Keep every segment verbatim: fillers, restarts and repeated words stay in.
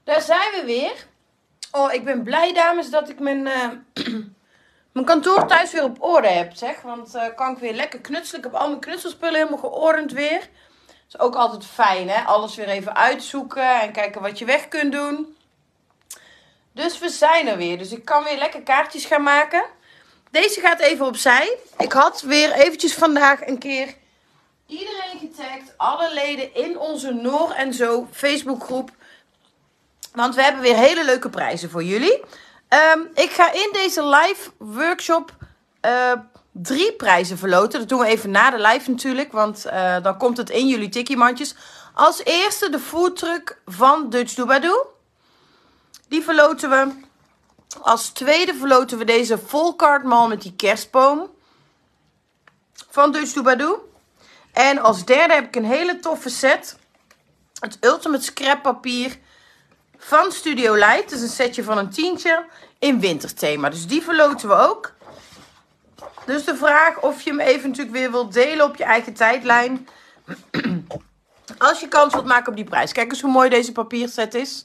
Daar zijn we weer. Oh, ik ben blij, dames, dat ik mijn, uh, mijn kantoor thuis weer op orde heb, zeg. Want uh, kan ik weer lekker knutselen. Ik heb al mijn knutselspullen helemaal geordend weer. Dat is ook altijd fijn, hè? Alles weer even uitzoeken en kijken wat je weg kunt doen. Dus we zijn er weer. Dus ik kan weer lekker kaartjes gaan maken. Deze gaat even opzij. Ik had weer eventjes vandaag een keer iedereen getagd. Alle leden in onze Noor en Zo Facebookgroep. Want we hebben weer hele leuke prijzen voor jullie. Um, ik ga in deze live workshop uh, drie prijzen verloten. Dat doen we even na de live natuurlijk. Want uh, dan komt het in jullie tikkiemandjes. Als eerste de foodtruck van Dutch Doobadoo. Die verloten we. Als tweede verloten we deze volkaartmal met die kerstboom. Van Dutch Doobadoo. En als derde heb ik een hele toffe set. Het Ultimate Scrap papier van Studio Light. Het is een setje van een tientje in winterthema. Dus die verloten we ook. Dus de vraag of je hem even natuurlijk weer wilt delen op je eigen tijdlijn. Als je kans wilt maken op die prijs. Kijk eens hoe mooi deze papierset is.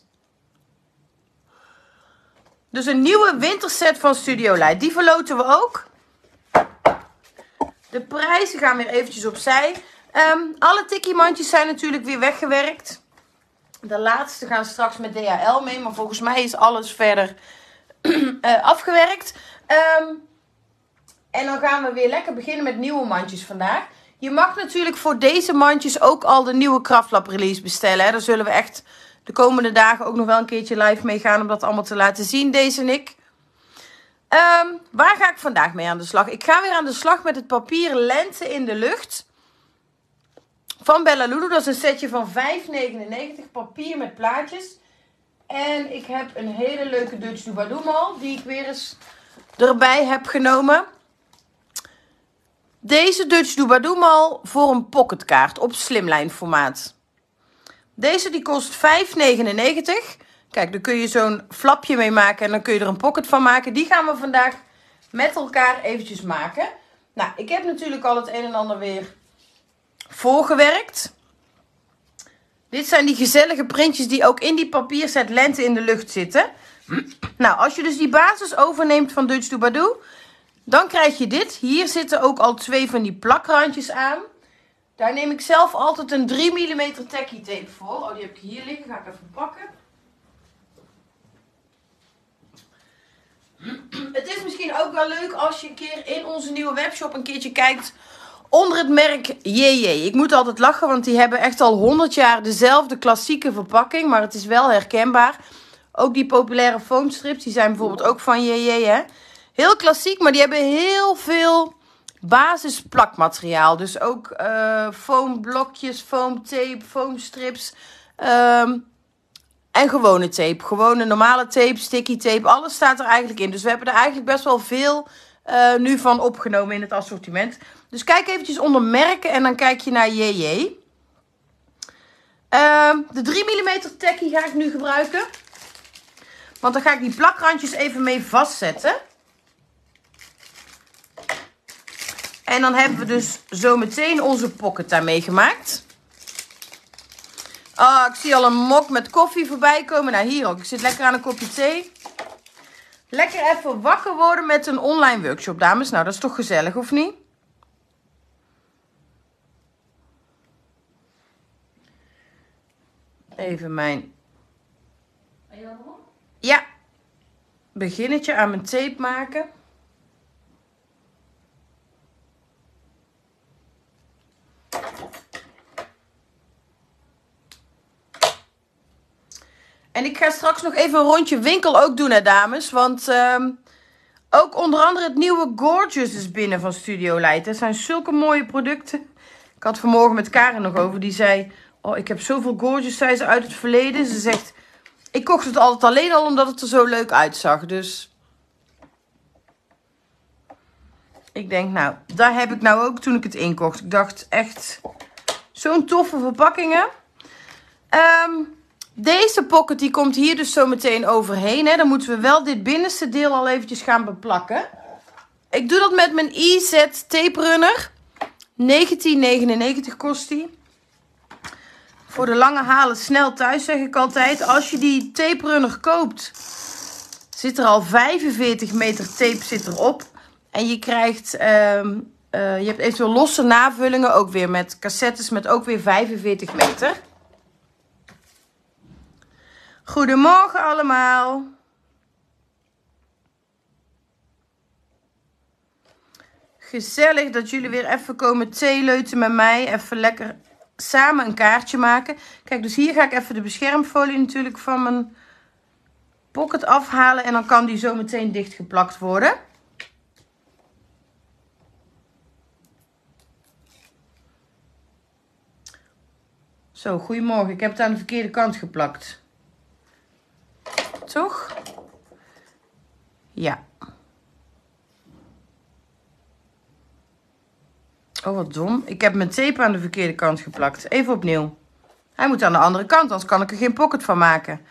Dus een nieuwe winterset van Studio Light. Die verloten we ook. De prijzen gaan weer eventjes opzij. Um, alle tikkiemandjes zijn natuurlijk weer weggewerkt. De laatste gaan straks met D H L mee. Maar volgens mij is alles verder uh, afgewerkt. Um, en dan gaan we weer lekker beginnen met nieuwe mandjes vandaag. Je mag natuurlijk voor deze mandjes ook al de nieuwe Kraftlab release bestellen. Hè. Daar zullen we echt de komende dagen ook nog wel een keertje live mee gaan. Om dat allemaal te laten zien, deze en ik. Um, waar ga ik vandaag mee aan de slag? Ik ga weer aan de slag met het papier Lente in de Lucht. Van Bella Lulu. Dat is een setje van vijf negenennegentig. Papier met plaatjes. En ik heb een hele leuke Dutch Doobadoo mal. Die ik weer eens erbij heb genomen. Deze Dutch Doobadoo mal voor een pocketkaart op slimline formaat. Deze die kost vijf negenennegentig. Kijk, daar kun je zo'n flapje mee maken. En dan kun je er een pocket van maken. Die gaan we vandaag met elkaar eventjes maken. Nou, ik heb natuurlijk al het een en ander weer voorgewerkt. Dit zijn die gezellige printjes die ook in die papierset Lente in de Lucht zitten. Nou, als je dus die basis overneemt van Dutch Doobadoo, dan krijg je dit. Hier zitten ook al twee van die plakrandjes aan. Daar neem ik zelf altijd een drie millimeter tacky tape voor. Oh, die heb ik hier liggen. Ga ik even pakken. Het is misschien ook wel leuk als je een keer in onze nieuwe webshop een keertje kijkt onder het merk J J. Ik moet altijd lachen, want die hebben echt al honderd jaar dezelfde klassieke verpakking. Maar het is wel herkenbaar. Ook die populaire foamstrips, die zijn bijvoorbeeld ook van J J. Hè? Heel klassiek, maar die hebben heel veel basisplakmateriaal. Dus ook uh, foamblokjes, foamtape, foamstrips. Um, en gewone tape. Gewone normale tape, sticky tape. Alles staat er eigenlijk in. Dus we hebben er eigenlijk best wel veel uh, nu van opgenomen in het assortiment. Dus kijk eventjes onder merken en dan kijk je naar J J. Uh, de drie millimeter tacky ga ik nu gebruiken. Want dan ga ik die plakrandjes even mee vastzetten. En dan hebben we dus zo meteen onze pocket daarmee gemaakt. Oh, ik zie al een mok met koffie voorbij komen. Nou, hier ook. Ik zit lekker aan een kopje thee. Lekker even wakker worden met een online workshop, dames. Nou, dat is toch gezellig, of niet? Even mijn... Ja. Beginnetje aan mijn tape maken. En ik ga straks nog even een rondje winkel ook doen, hè, dames. Want um, ook onder andere het nieuwe Gorgeous is binnen van Studio Light. Dat zijn zulke mooie producten. Ik had vanmorgen met Karen nog over. Die zei, oh, ik heb zoveel Gorgeous, zei ze, uit het verleden. Ze zegt, ik kocht het altijd alleen al omdat het er zo leuk uitzag. Dus ik denk, nou, daar heb ik nou ook toen ik het inkocht. Ik dacht echt, zo'n toffe verpakkingen. Um, Deze pocket die komt hier dus zo meteen overheen. Hè. Dan moeten we wel dit binnenste deel al eventjes gaan beplakken. Ik doe dat met mijn I Z Tape Runner. negentien negenennegentig kost die. Voor de lange halen snel thuis, zeg ik altijd. Als je die tape runner koopt, zit er al vijfenveertig meter tape zit erop. En je krijgt, uh, uh, je hebt eventueel losse navullingen, ook weer met cassettes met ook weer vijfenveertig meter. Goedemorgen allemaal. Gezellig dat jullie weer even komen theeleuten met mij. Even lekker samen een kaartje maken. Kijk, dus hier ga ik even de beschermfolie natuurlijk van mijn pocket afhalen. En dan kan die zo meteen dichtgeplakt worden. Zo, goedemorgen. Ik heb het aan de verkeerde kant geplakt. Toch? Ja. Oh, wat dom. Ik heb mijn tape aan de verkeerde kant geplakt. Even opnieuw. Hij moet aan de andere kant, anders kan ik er geen pocket van maken.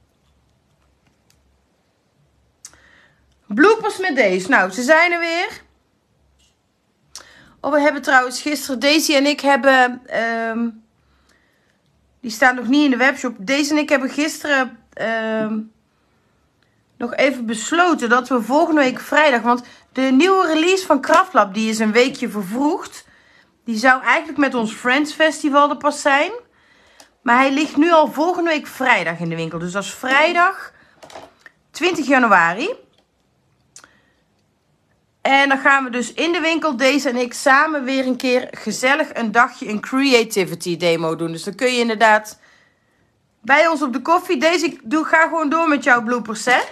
Bloopers met deze. Nou, ze zijn er weer. Oh, we hebben trouwens gisteren... Daisy en ik hebben... Um, die staan nog niet in de webshop. Daisy en ik hebben gisteren... Um, nog even besloten dat we volgende week vrijdag... Want de nieuwe release van Kraftlab, die is een weekje vervroegd. Die zou eigenlijk met ons Friends Festival er pas zijn. Maar hij ligt nu al volgende week vrijdag in de winkel. Dus dat is vrijdag twintig januari. En dan gaan we dus in de winkel, deze en ik, samen weer een keer gezellig een dagje een creativity demo doen. Dus dan kun je inderdaad bij ons op de koffie... Deze, ik doe, ga gewoon door met jouw bloopers, hè.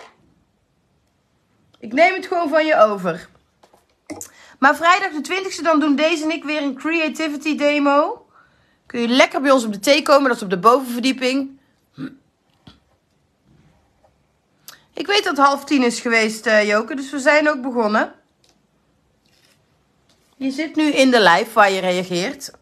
Ik neem het gewoon van je over. Maar vrijdag de twintigste, dan doen deze en ik weer een creativity demo. Kun je lekker bij ons op de thee komen, dat is op de bovenverdieping. Ik weet dat het half tien is geweest, uh, Joke, dus we zijn ook begonnen. Je zit nu in de live waar je reageert.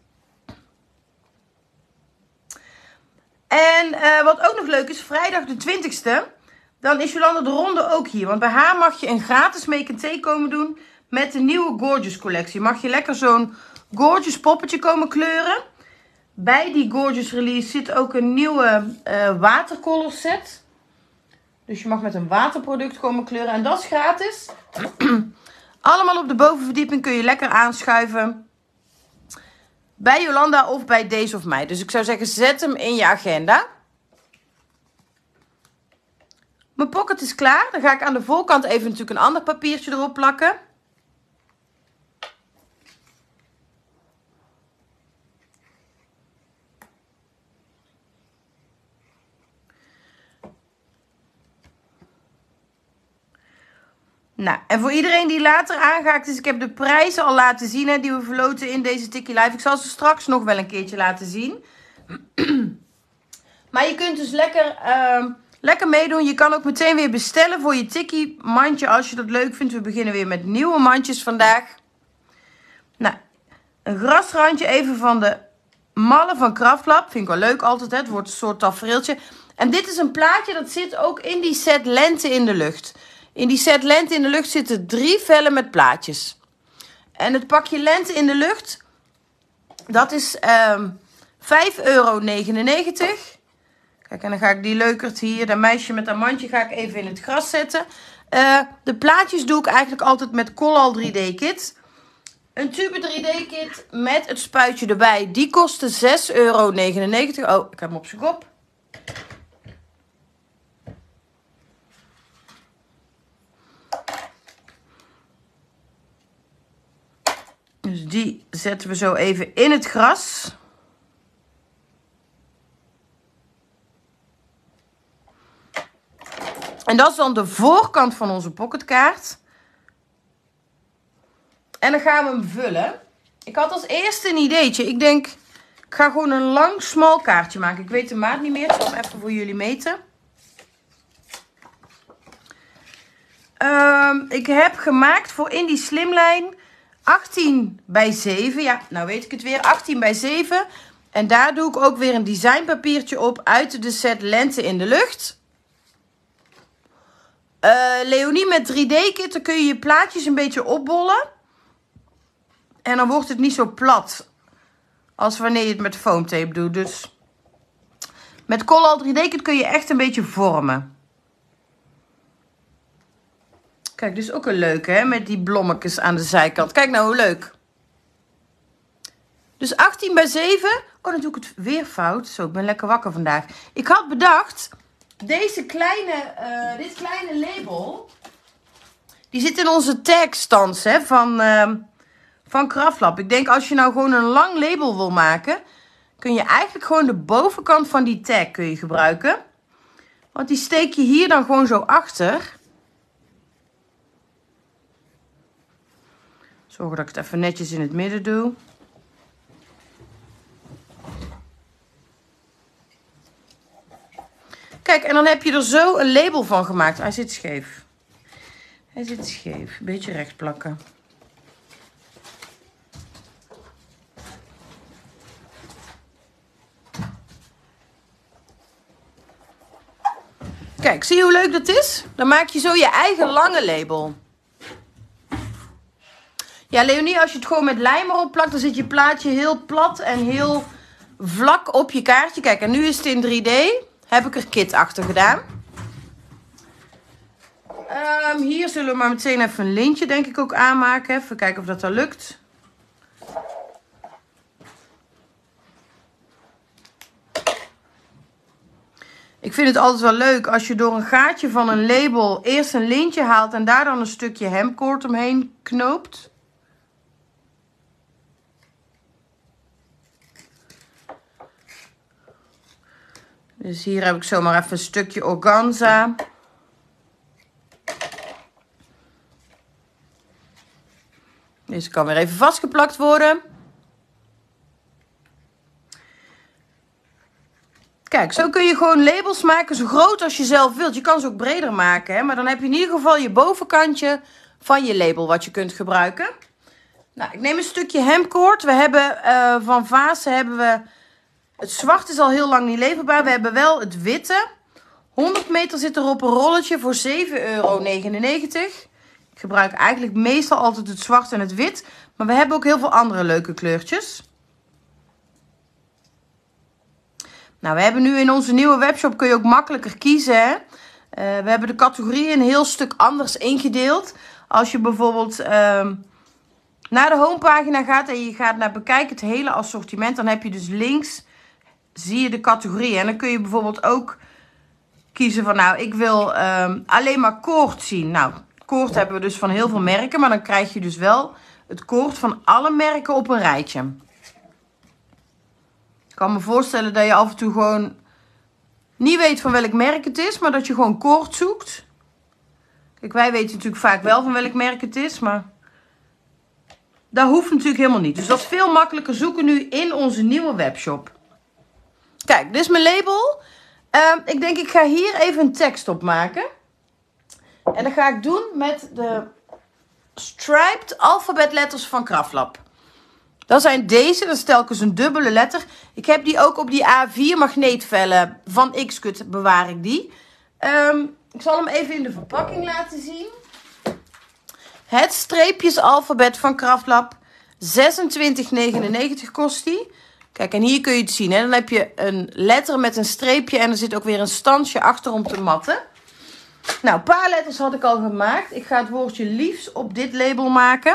En uh, wat ook nog leuk is, vrijdag de twintigste, dan is Jolanda de Ronde ook hier. Want bij haar mag je een gratis make and take komen doen met de nieuwe Gorgeous collectie. Mag je lekker zo'n Gorgeous poppetje komen kleuren. Bij die Gorgeous release zit ook een nieuwe uh, watercolor set. Dus je mag met een waterproduct komen kleuren. En dat is gratis. Allemaal op de bovenverdieping kun je lekker aanschuiven. Bij Jolanda of bij Daisy of mij. Dus ik zou zeggen, zet hem in je agenda. Mijn pocket is klaar. Dan ga ik aan de voorkant even natuurlijk een ander papiertje erop plakken. Nou, en voor iedereen die later aangaat is, ik heb de prijzen al laten zien, hè, die we verloten in deze Tikkie Live. Ik zal ze straks nog wel een keertje laten zien. Maar je kunt dus lekker, uh, lekker meedoen. Je kan ook meteen weer bestellen voor je Tikkie mandje als je dat leuk vindt. We beginnen weer met nieuwe mandjes vandaag. Nou, een grasrandje even van de mallen van Kraftlab. Vind ik wel leuk altijd, hè. Het wordt een soort tafereeltje. En dit is een plaatje dat zit ook in die set Lente in de Lucht. In die set Lente in de Lucht zitten drie vellen met plaatjes. En het pakje Lente in de Lucht, dat is um, vijf euro negenennegentig. Kijk, en dan ga ik die leukert hier, dat meisje met dat mandje, ga ik even in het gras zetten. Uh, de plaatjes doe ik eigenlijk altijd met Collal drie D Kit. Een tube drie D Kit met het spuitje erbij, die kostte zes euro negenennegentig. Oh, ik heb hem op zijn kop. Dus die zetten we zo even in het gras. En dat is dan de voorkant van onze pocketkaart. En dan gaan we hem vullen. Ik had als eerste een ideetje. Ik denk, ik ga gewoon een lang smal kaartje maken. Ik weet de maat niet meer. Ik zal hem even voor jullie meten. Um, ik heb gemaakt voor in die slimlijn achttien bij zeven. Ja, nou weet ik het weer. achttien bij zeven. En daar doe ik ook weer een designpapiertje op uit de set Lente in de Lucht. Uh, Leonie met drie D Kit, dan kun je je plaatjes een beetje opbollen. En dan wordt het niet zo plat als wanneer je het met foamtape doet. Dus Met Collall drie D kun je echt een beetje vormen. Kijk, dit is ook een leuke, hè? Met die blommetjes aan de zijkant. Kijk nou hoe leuk. Dus achttien bij zeven. Oh, dan doe ik het weer fout. Zo, ik ben lekker wakker vandaag. Ik had bedacht, deze kleine, uh, dit kleine label, die zit in onze tagstands, hè, van, uh, van Kraftlab. Ik denk, als je nou gewoon een lang label wil maken, kun je eigenlijk gewoon de bovenkant van die tag kun je gebruiken. Want die steek je hier dan gewoon zo achter. Zorg dat ik het even netjes in het midden doe. Kijk, en dan heb je er zo een label van gemaakt. Hij zit scheef. Hij zit scheef. Een beetje recht plakken. Kijk, zie je hoe leuk dat is? Dan maak je zo je eigen lange label. Ja, Leonie, als je het gewoon met lijm erop plakt, dan zit je plaatje heel plat en heel vlak op je kaartje. Kijk, en nu is het in drie D. Heb ik er kit achter gedaan. Um, hier zullen we maar meteen even een lintje, denk ik, ook aanmaken. Even kijken of dat al lukt. Ik vind het altijd wel leuk als je door een gaatje van een label eerst een lintje haalt en daar dan een stukje hemkoord omheen knoopt. Dus hier heb ik zomaar even een stukje organza. Deze kan weer even vastgeplakt worden. Kijk, zo kun je gewoon labels maken zo groot als je zelf wilt. Je kan ze ook breder maken, hè? Maar dan heb je in ieder geval je bovenkantje van je label wat je kunt gebruiken. Nou, ik neem een stukje hemkoord. We hebben uh, van Vaassen hebben we... Het zwart is al heel lang niet leverbaar. We hebben wel het witte. honderd meter zit er op een rolletje voor zeven euro negenennegentig. Ik gebruik eigenlijk meestal altijd het zwart en het wit. Maar we hebben ook heel veel andere leuke kleurtjes. Nou, we hebben nu in onze nieuwe webshop kun je ook makkelijker kiezen. Hè? Uh, we hebben de categorieën een heel stuk anders ingedeeld. Als je bijvoorbeeld uh, naar de homepagina gaat en je gaat naar bekijk het hele assortiment. Dan heb je dus links, zie je de categorieën. En dan kun je bijvoorbeeld ook kiezen van nou, ik wil uh, alleen maar koord zien. Nou, koord hebben we dus van heel veel merken. Maar dan krijg je dus wel het koord van alle merken op een rijtje. Ik kan me voorstellen dat je af en toe gewoon niet weet van welk merk het is, maar dat je gewoon koord zoekt. Kijk, wij weten natuurlijk vaak wel van welk merk het is, maar dat hoeft natuurlijk helemaal niet. Dus dat is veel makkelijker zoeken nu in onze nieuwe webshop. Kijk, dit is mijn label. Uh, ik denk, ik ga hier even een tekst op maken. En dat ga ik doen met de striped alfabetletters van Kraftlab. Dat zijn deze, dat is telkens een dubbele letter. Ik heb die ook op die A vier magneetvellen van Xcut bewaar ik die. Um, ik zal hem even in de verpakking laten zien. Het streepjesalfabet van Kraftlab. zesentwintig negenennegentig kost die. Kijk, en hier kun je het zien. Hè? Dan heb je een letter met een streepje en er zit ook weer een standje achter om te matten. Nou, een paar letters had ik al gemaakt. Ik ga het woordje liefs op dit label maken.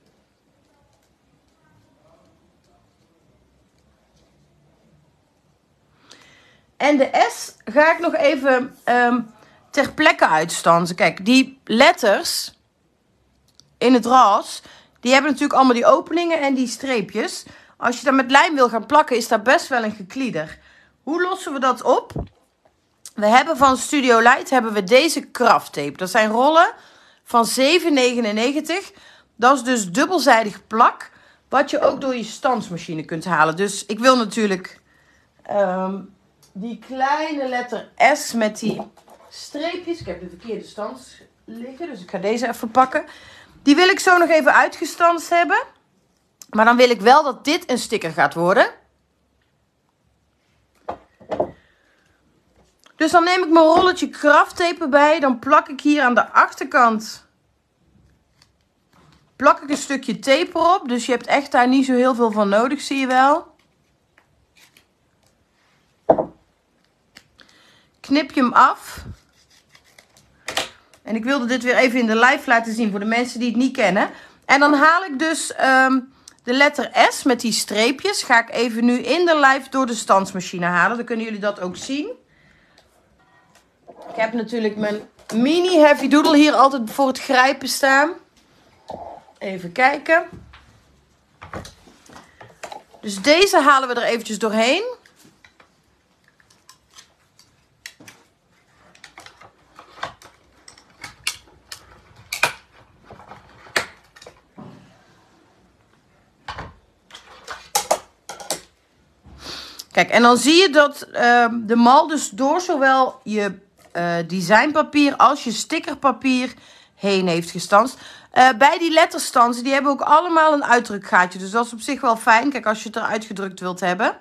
En de S ga ik nog even um, ter plekke uitstansen. Kijk, die letters in het ras, die hebben natuurlijk allemaal die openingen en die streepjes. Als je dat met lijm wil gaan plakken, is dat best wel een geklieder. Hoe lossen we dat op? We hebben van Studio Light hebben we deze krafttape. Dat zijn rollen van zeven negenennegentig. Dat is dus dubbelzijdig plak, wat je ook door je standsmachine kunt halen. Dus ik wil natuurlijk Um, die kleine letter S met die streepjes. Ik heb de verkeerde stand liggen, dus ik ga deze even pakken. Die wil ik zo nog even uitgestanst hebben. Maar dan wil ik wel dat dit een sticker gaat worden. Dus dan neem ik mijn rolletje krafttape erbij. Dan plak ik hier aan de achterkant plak ik een stukje tape erop. Dus je hebt echt daar niet zo heel veel van nodig, zie je wel. knip je hem af. En ik wilde dit weer even in de live laten zien voor de mensen die het niet kennen. En dan haal ik dus um, de letter S met die streepjes. Ga ik even nu in de live door de standsmachine halen. Dan kunnen jullie dat ook zien. Ik heb natuurlijk mijn mini heavy doodle hier altijd voor het grijpen staan. Even kijken. Dus deze halen we er eventjes doorheen. Kijk, en dan zie je dat uh, de mal dus door zowel je uh, designpapier als je stickerpapier heen heeft gestanst. Uh, bij die letterstansen, die hebben ook allemaal een uitdrukgaatje. Dus dat is op zich wel fijn. Kijk, als je het eruit gedrukt wilt hebben.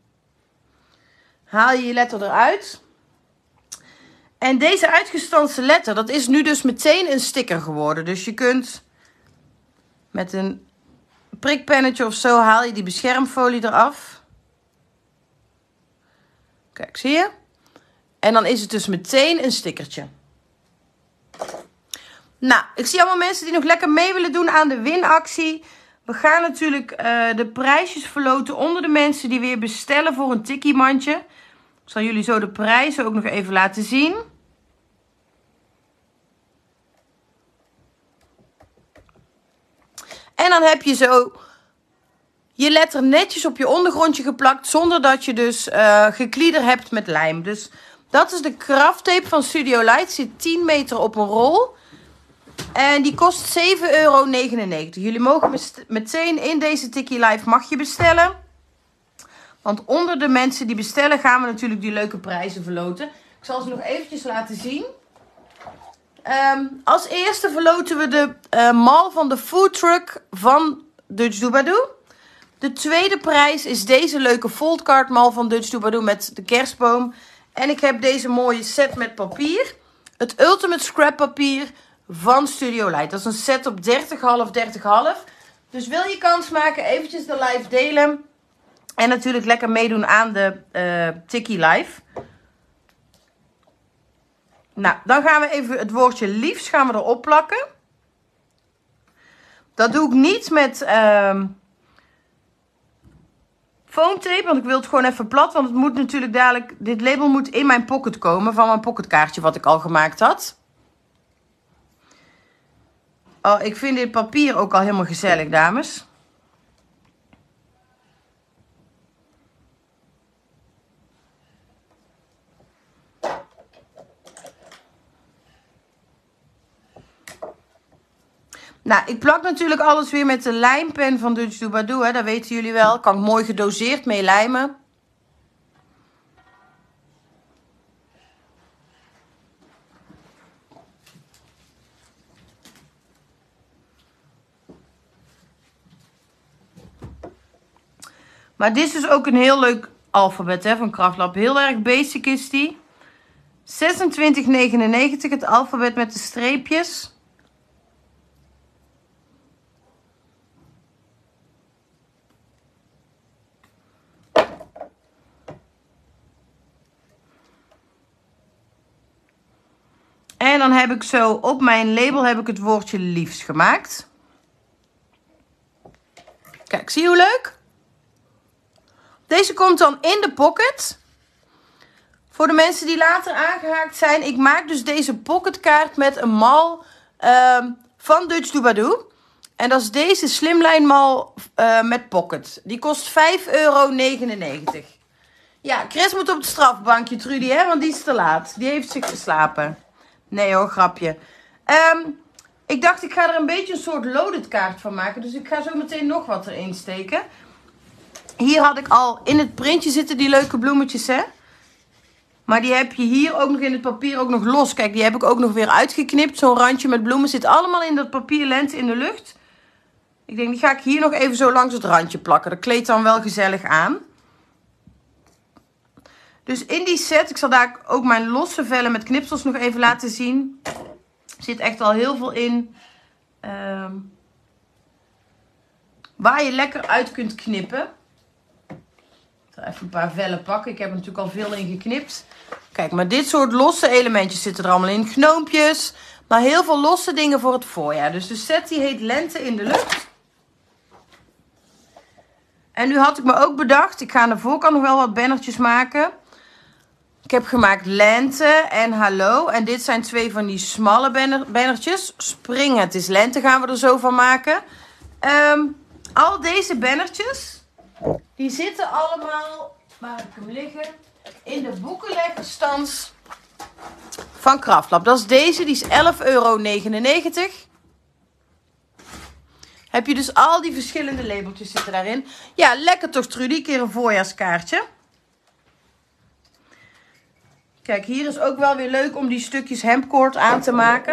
Haal je je letter eruit. En deze uitgestanste letter, dat is nu dus meteen een sticker geworden. Dus je kunt met een prikpennetje of zo haal je die beschermfolie eraf. Kijk, zie je? En dan is het dus meteen een stickertje. Nou, ik zie allemaal mensen die nog lekker mee willen doen aan de winactie. We gaan natuurlijk uh, de prijsjes verloten onder de mensen die weer bestellen voor een tikkie mandje. Ik zal jullie zo de prijzen ook nog even laten zien. En dan heb je zo je letter netjes op je ondergrondje geplakt, zonder dat je dus uh, geklieder hebt met lijm. Dus dat is de krafttape van Studio Light. Zit tien meter op een rol. En die kost zeven euro negenennegentig. Jullie mogen meteen in deze Tikkie Live mag je bestellen. Want onder de mensen die bestellen gaan we natuurlijk die leuke prijzen verloten. Ik zal ze nog eventjes laten zien. Um, als eerste verloten we de uh, mal van de food truck van Dutch Doobadoo. De tweede prijs is deze leuke foldcard mal van Dutch Doobadoo met de kerstboom. En ik heb deze mooie set met papier. Het Ultimate Scrap papier van Studio Light. Dat is een set op dertig half, dertig half. Dus wil je kans maken, eventjes de live delen. En natuurlijk lekker meedoen aan de uh, Tikkie Live. Nou, dan gaan we even het woordje liefst gaan we erop plakken. Dat doe ik niet met uh, foamtape, want ik wil het gewoon even plat. Want het moet natuurlijk dadelijk, dit label moet in mijn pocket komen van mijn pocketkaartje wat ik al gemaakt had. Oh, ik vind dit papier ook al helemaal gezellig, dames. Nou, ik plak natuurlijk alles weer met de lijmpen van Dutch Doobadoo, hè. Dat weten jullie wel. Kan ik mooi gedoseerd mee lijmen. Maar dit is dus ook een heel leuk alfabet, hè, van Kraftlab. Heel erg basic is die. zesentwintig negenennegentig, het alfabet met de streepjes. En dan heb ik zo op mijn label heb ik het woordje liefst gemaakt. Kijk, zie je hoe leuk? Deze komt dan in de pocket. Voor de mensen die later aangehaakt zijn. Ik maak dus deze pocketkaart met een mal uh, van Dutch Doobadoo. En dat is deze slimline mal uh, met pocket. Die kost vijf euro negenennegentig. Ja, Chris moet op het strafbankje, Trudy, hè? Want die is te laat. Die heeft zich geslapen. Nee hoor, grapje. Um, ik dacht, ik ga er een beetje een soort loaded kaart van maken. Dus ik ga zo meteen nog wat erin steken. Hier had ik al in het printje zitten die leuke bloemetjes, hè. Maar die heb je hier ook nog in het papier ook nog los. Kijk, die heb ik ook nog weer uitgeknipt. Zo'n randje met bloemen zit allemaal in dat papier lente in de lucht. Ik denk, die ga ik hier nog even zo langs het randje plakken. Dat kleedt dan wel gezellig aan. Dus in die set, ik zal daar ook mijn losse vellen met knipsels nog even laten zien. Er zit echt al heel veel in. Um, waar je lekker uit kunt knippen. Ik zal even een paar vellen pakken. Ik heb er natuurlijk al veel in geknipt. Kijk, maar dit soort losse elementjes zitten er allemaal in. Gnoompjes, maar heel veel losse dingen voor het voorjaar. Dus de set die heet Lente in de Lucht. En nu had ik me ook bedacht, ik ga aan de voorkant nog wel wat bannertjes maken. Ik heb gemaakt Lente en Hallo. En dit zijn twee van die smalle banner, bannertjes. Spring, het is lente gaan we er zo van maken. Um, al deze bannertjes, die zitten allemaal, waar heb ik hem liggen, in de boekenleggerstans van Kraftlab. Dat is deze, die is elf euro negenennegentig. Heb je dus al die verschillende labeltjes zitten daarin. Ja, lekker toch Trudy, een keer een voorjaarskaartje. Kijk, hier is ook wel weer leuk om die stukjes hemdkoord aan te maken.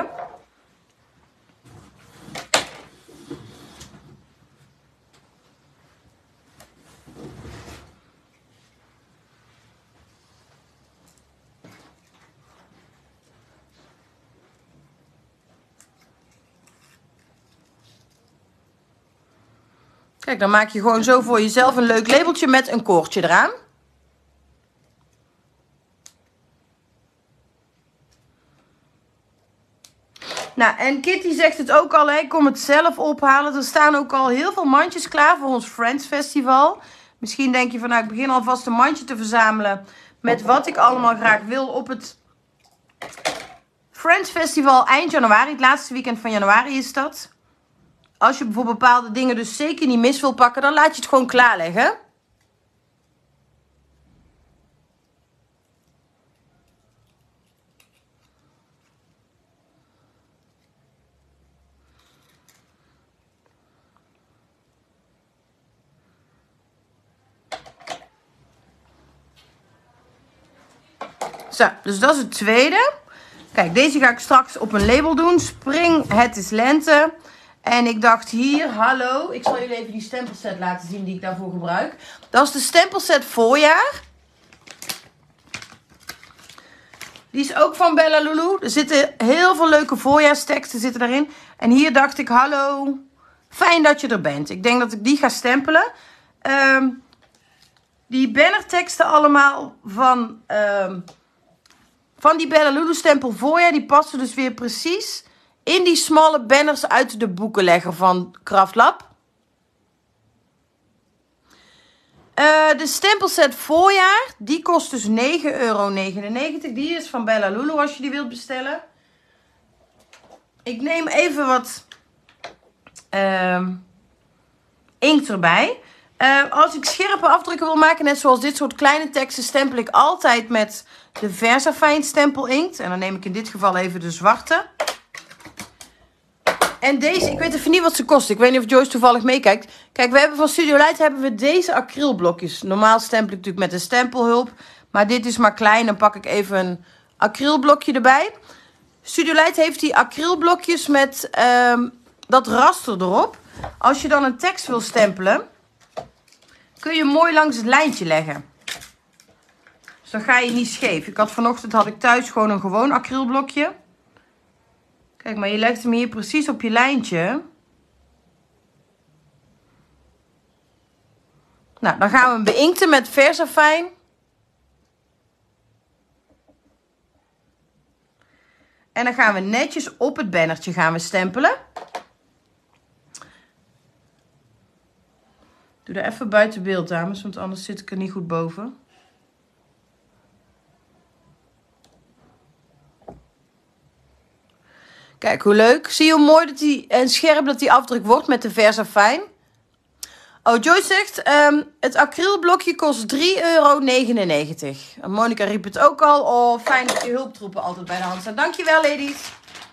Kijk, dan maak je gewoon zo voor jezelf een leuk labeltje met een koordje eraan. Nou, en Kitty zegt het ook al, hè, ik kom het zelf ophalen. Er staan ook al heel veel mandjes klaar voor ons Friends Festival. Misschien denk je van, nou, ik begin alvast een mandje te verzamelen met wat ik allemaal graag wil op het Friends Festival eind januari. Het laatste weekend van januari is dat. Als je bijvoorbeeld bepaalde dingen dus zeker niet mis wil pakken, dan laat je het gewoon klaarleggen. Zo, dus dat is het tweede. Kijk, deze ga ik straks op een label doen. Spring, het is lente. En ik dacht hier, hallo. Ik zal jullie even die stempelset laten zien die ik daarvoor gebruik. Dat is de stempelset voorjaar. Die is ook van Bella Lulu. Er zitten heel veel leuke voorjaarsteksten zitten daarin. En hier dacht ik, hallo. Fijn dat je er bent. Ik denk dat ik die ga stempelen. Um, die bannerteksten allemaal van... Um, Van die Bella Lulu stempel voorjaar, die passen dus weer precies in die smalle banners uit de boekenlegger van Kraftlab. Uh, de stempelset voorjaar, die kost dus negen euro negenennegentig. Die is van Bella Lulu als je die wilt bestellen. Ik neem even wat uh, inkt erbij. Uh, als ik scherpe afdrukken wil maken, net zoals dit soort kleine teksten, stempel ik altijd met de Versafine stempel inkt. En dan neem ik in dit geval even de zwarte. En deze, ik weet even niet wat ze kost. Ik weet niet of Joyce toevallig meekijkt. Kijk, we hebben van Studio Light hebben we deze acrylblokjes. Normaal stempel ik natuurlijk met een stempelhulp. Maar dit is maar klein. Dan pak ik even een acrylblokje erbij. Studio Light heeft die acrylblokjes met um, dat raster erop. Als je dan een tekst wil stempelen, kun je mooi langs het lijntje leggen. Dus dan ga je niet scheef. Ik had vanochtend had ik thuis gewoon een gewoon acrylblokje. Kijk, maar je legt hem hier precies op je lijntje. Nou, dan gaan we hem beinkten met Versafine. En dan gaan we netjes op het bannertje gaan we stempelen. Doe er even buiten beeld, dames, want anders zit ik er niet goed boven. Kijk, hoe leuk. Zie je hoe mooi dat die, en scherp dat die afdruk wordt met de Versafine. Oh, Joyce zegt, um, het acrylblokje kost drie euro negenennegentig. En Monica riep het ook al. Oh, fijn dat je hulptroepen altijd bij de hand staan. Dankjewel, ladies.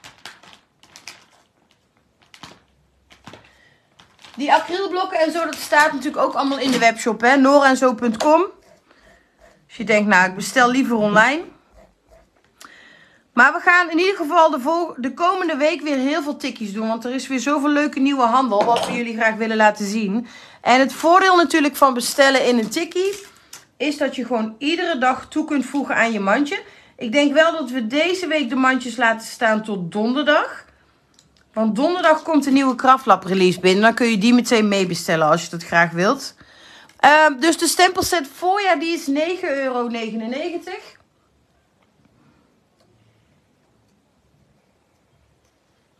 Die acrylblokken en zo, dat staat natuurlijk ook allemaal in de webshop, hè. nora en zo punt com. Als je denkt, nou, ik bestel liever online. Maar we gaan in ieder geval de, vol de komende week weer heel veel tikkies doen. Want er is weer zoveel leuke nieuwe handel wat we jullie graag willen laten zien. En het voordeel natuurlijk van bestellen in een tikkie is dat je gewoon iedere dag toe kunt voegen aan je mandje. Ik denk wel dat we deze week de mandjes laten staan tot donderdag. Want donderdag komt een nieuwe Kraftlab release binnen. Dan kun je die meteen meebestellen als je dat graag wilt. Uh, dus de stempelset voorjaar die is negen euro negenennegentig.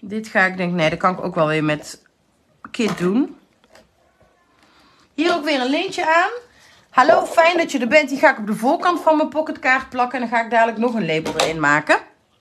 Dit ga ik denk, nee, dat kan ik ook wel weer met Kit doen. Hier ook weer een lintje aan. Hallo, fijn dat je er bent. Die ga ik op de voorkant van mijn pocketkaart plakken. En dan ga ik dadelijk nog een label erin maken.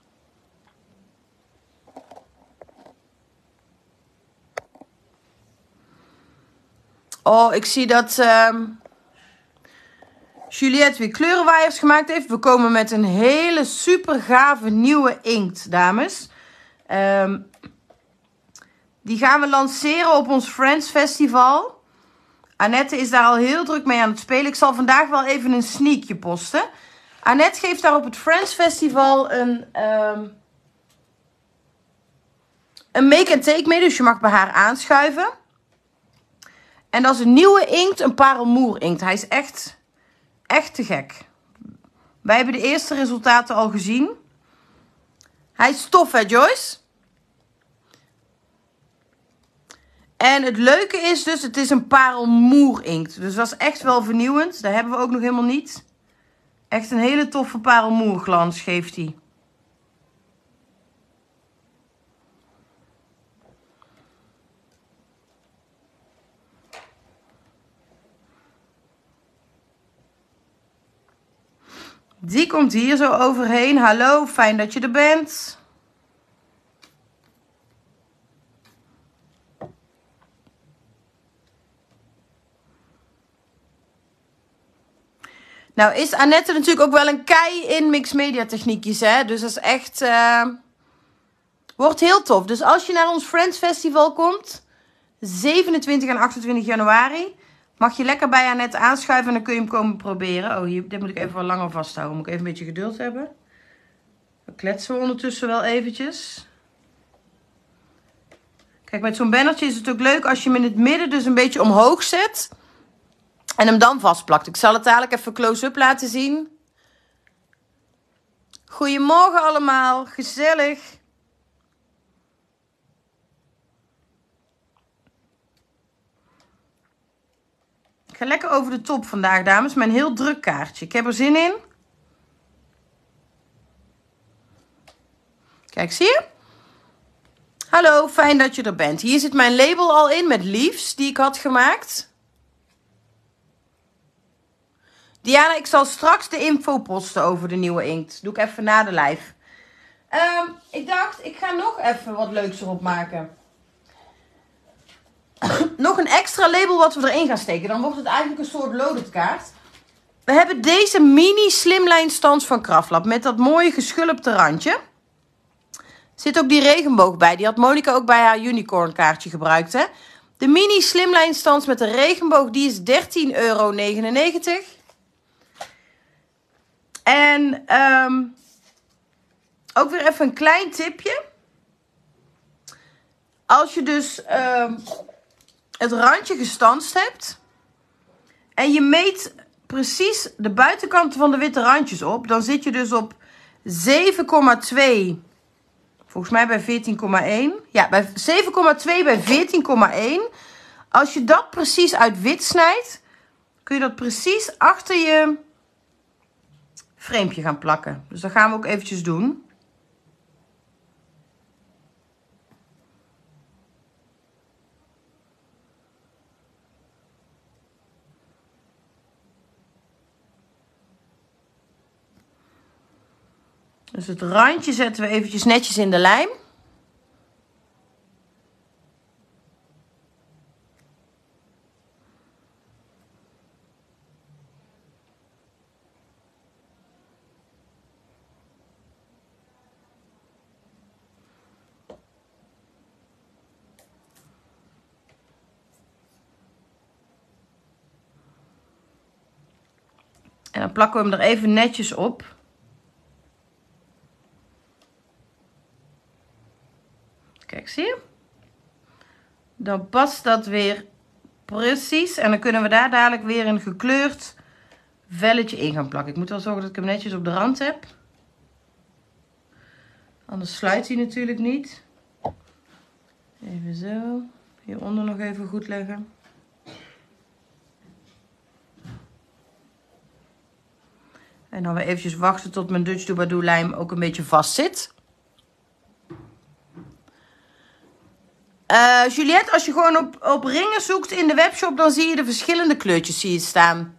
Oh, ik zie dat uh, Juliette weer kleurenwaaiers gemaakt heeft. We komen met een hele super gave nieuwe inkt, dames. Um, die gaan we lanceren op ons Friends Festival. Annette is daar al heel druk mee aan het spelen. Ik zal vandaag wel even een sneakje posten. Annette geeft daar op het Friends Festival een, um, een make and take mee. Dus je mag bij haar aanschuiven. En dat is een nieuwe inkt, een parelmoer inkt. Hij is echt, echt te gek. Wij hebben de eerste resultaten al gezien. Hij is tof, hè Joyce? En het leuke is dus, het is een parelmoer inkt. Dus dat is echt wel vernieuwend. Dat hebben we ook nog helemaal niet. Echt een hele toffe parelmoer glans geeft hij. Die komt hier zo overheen. Hallo, fijn dat je er bent. Nou is Annette natuurlijk ook wel een kei in mixed media techniekjes, hè. Dus dat is echt... Uh, wordt heel tof. Dus als je naar ons Friends Festival komt, zevenentwintig en achtentwintig januari... mag je lekker bij Annette aanschuiven en dan kun je hem komen proberen. Oh, hier, dit moet ik even wat langer vasthouden. Moet ik even een beetje geduld hebben. Dan kletsen we ondertussen wel eventjes. Kijk, met zo'n bannertje is het ook leuk als je hem in het midden dus een beetje omhoog zet. En hem dan vastplakt. Ik zal het dadelijk even close-up laten zien. Goedemorgen allemaal. Gezellig. Ik ga lekker over de top vandaag, dames. Met een heel druk kaartje. Ik heb er zin in. Kijk, zie je? Hallo, fijn dat je er bent. Hier zit mijn label al in met leaves die ik had gemaakt. Diana, ik zal straks de info posten over de nieuwe inkt. Doe ik even na de live. Um, ik dacht, ik ga nog even wat leuks erop maken. Nog een extra label wat we erin gaan steken. Dan wordt het eigenlijk een soort loaded kaart. We hebben deze mini slimline stans van Kraftlab. Met dat mooie geschulpte randje. Zit ook die regenboog bij. Die had Monica ook bij haar unicorn kaartje gebruikt. Hè? De mini slimline stans met de regenboog. Die is dertien euro negenennegentig. En um, ook weer even een klein tipje. Als je dus um, het randje gestanst hebt. En je meet precies de buitenkanten van de witte randjes op. Dan zit je dus op zeven komma twee. Volgens mij bij veertien komma één. Ja, bij zeven komma twee bij veertien komma één. Als je dat precies uit wit snijdt. Kun je dat precies achter je framepje gaan plakken. Dus dat gaan we ook eventjes doen. Dus het randje zetten we eventjes netjes in de lijm. En dan plakken we hem er even netjes op. Kijk, zie je? Dan past dat weer precies. En dan kunnen we daar dadelijk weer een gekleurd velletje in gaan plakken. Ik moet wel zorgen dat ik hem netjes op de rand heb. Anders sluit hij natuurlijk niet. Even zo. Hieronder nog even goed leggen. En dan weer eventjes wachten tot mijn Dutch Doobadoo lijm ook een beetje vast zit. Uh, Juliette, als je gewoon op, op ringen zoekt in de webshop, dan zie je de verschillende kleurtjes zie je staan.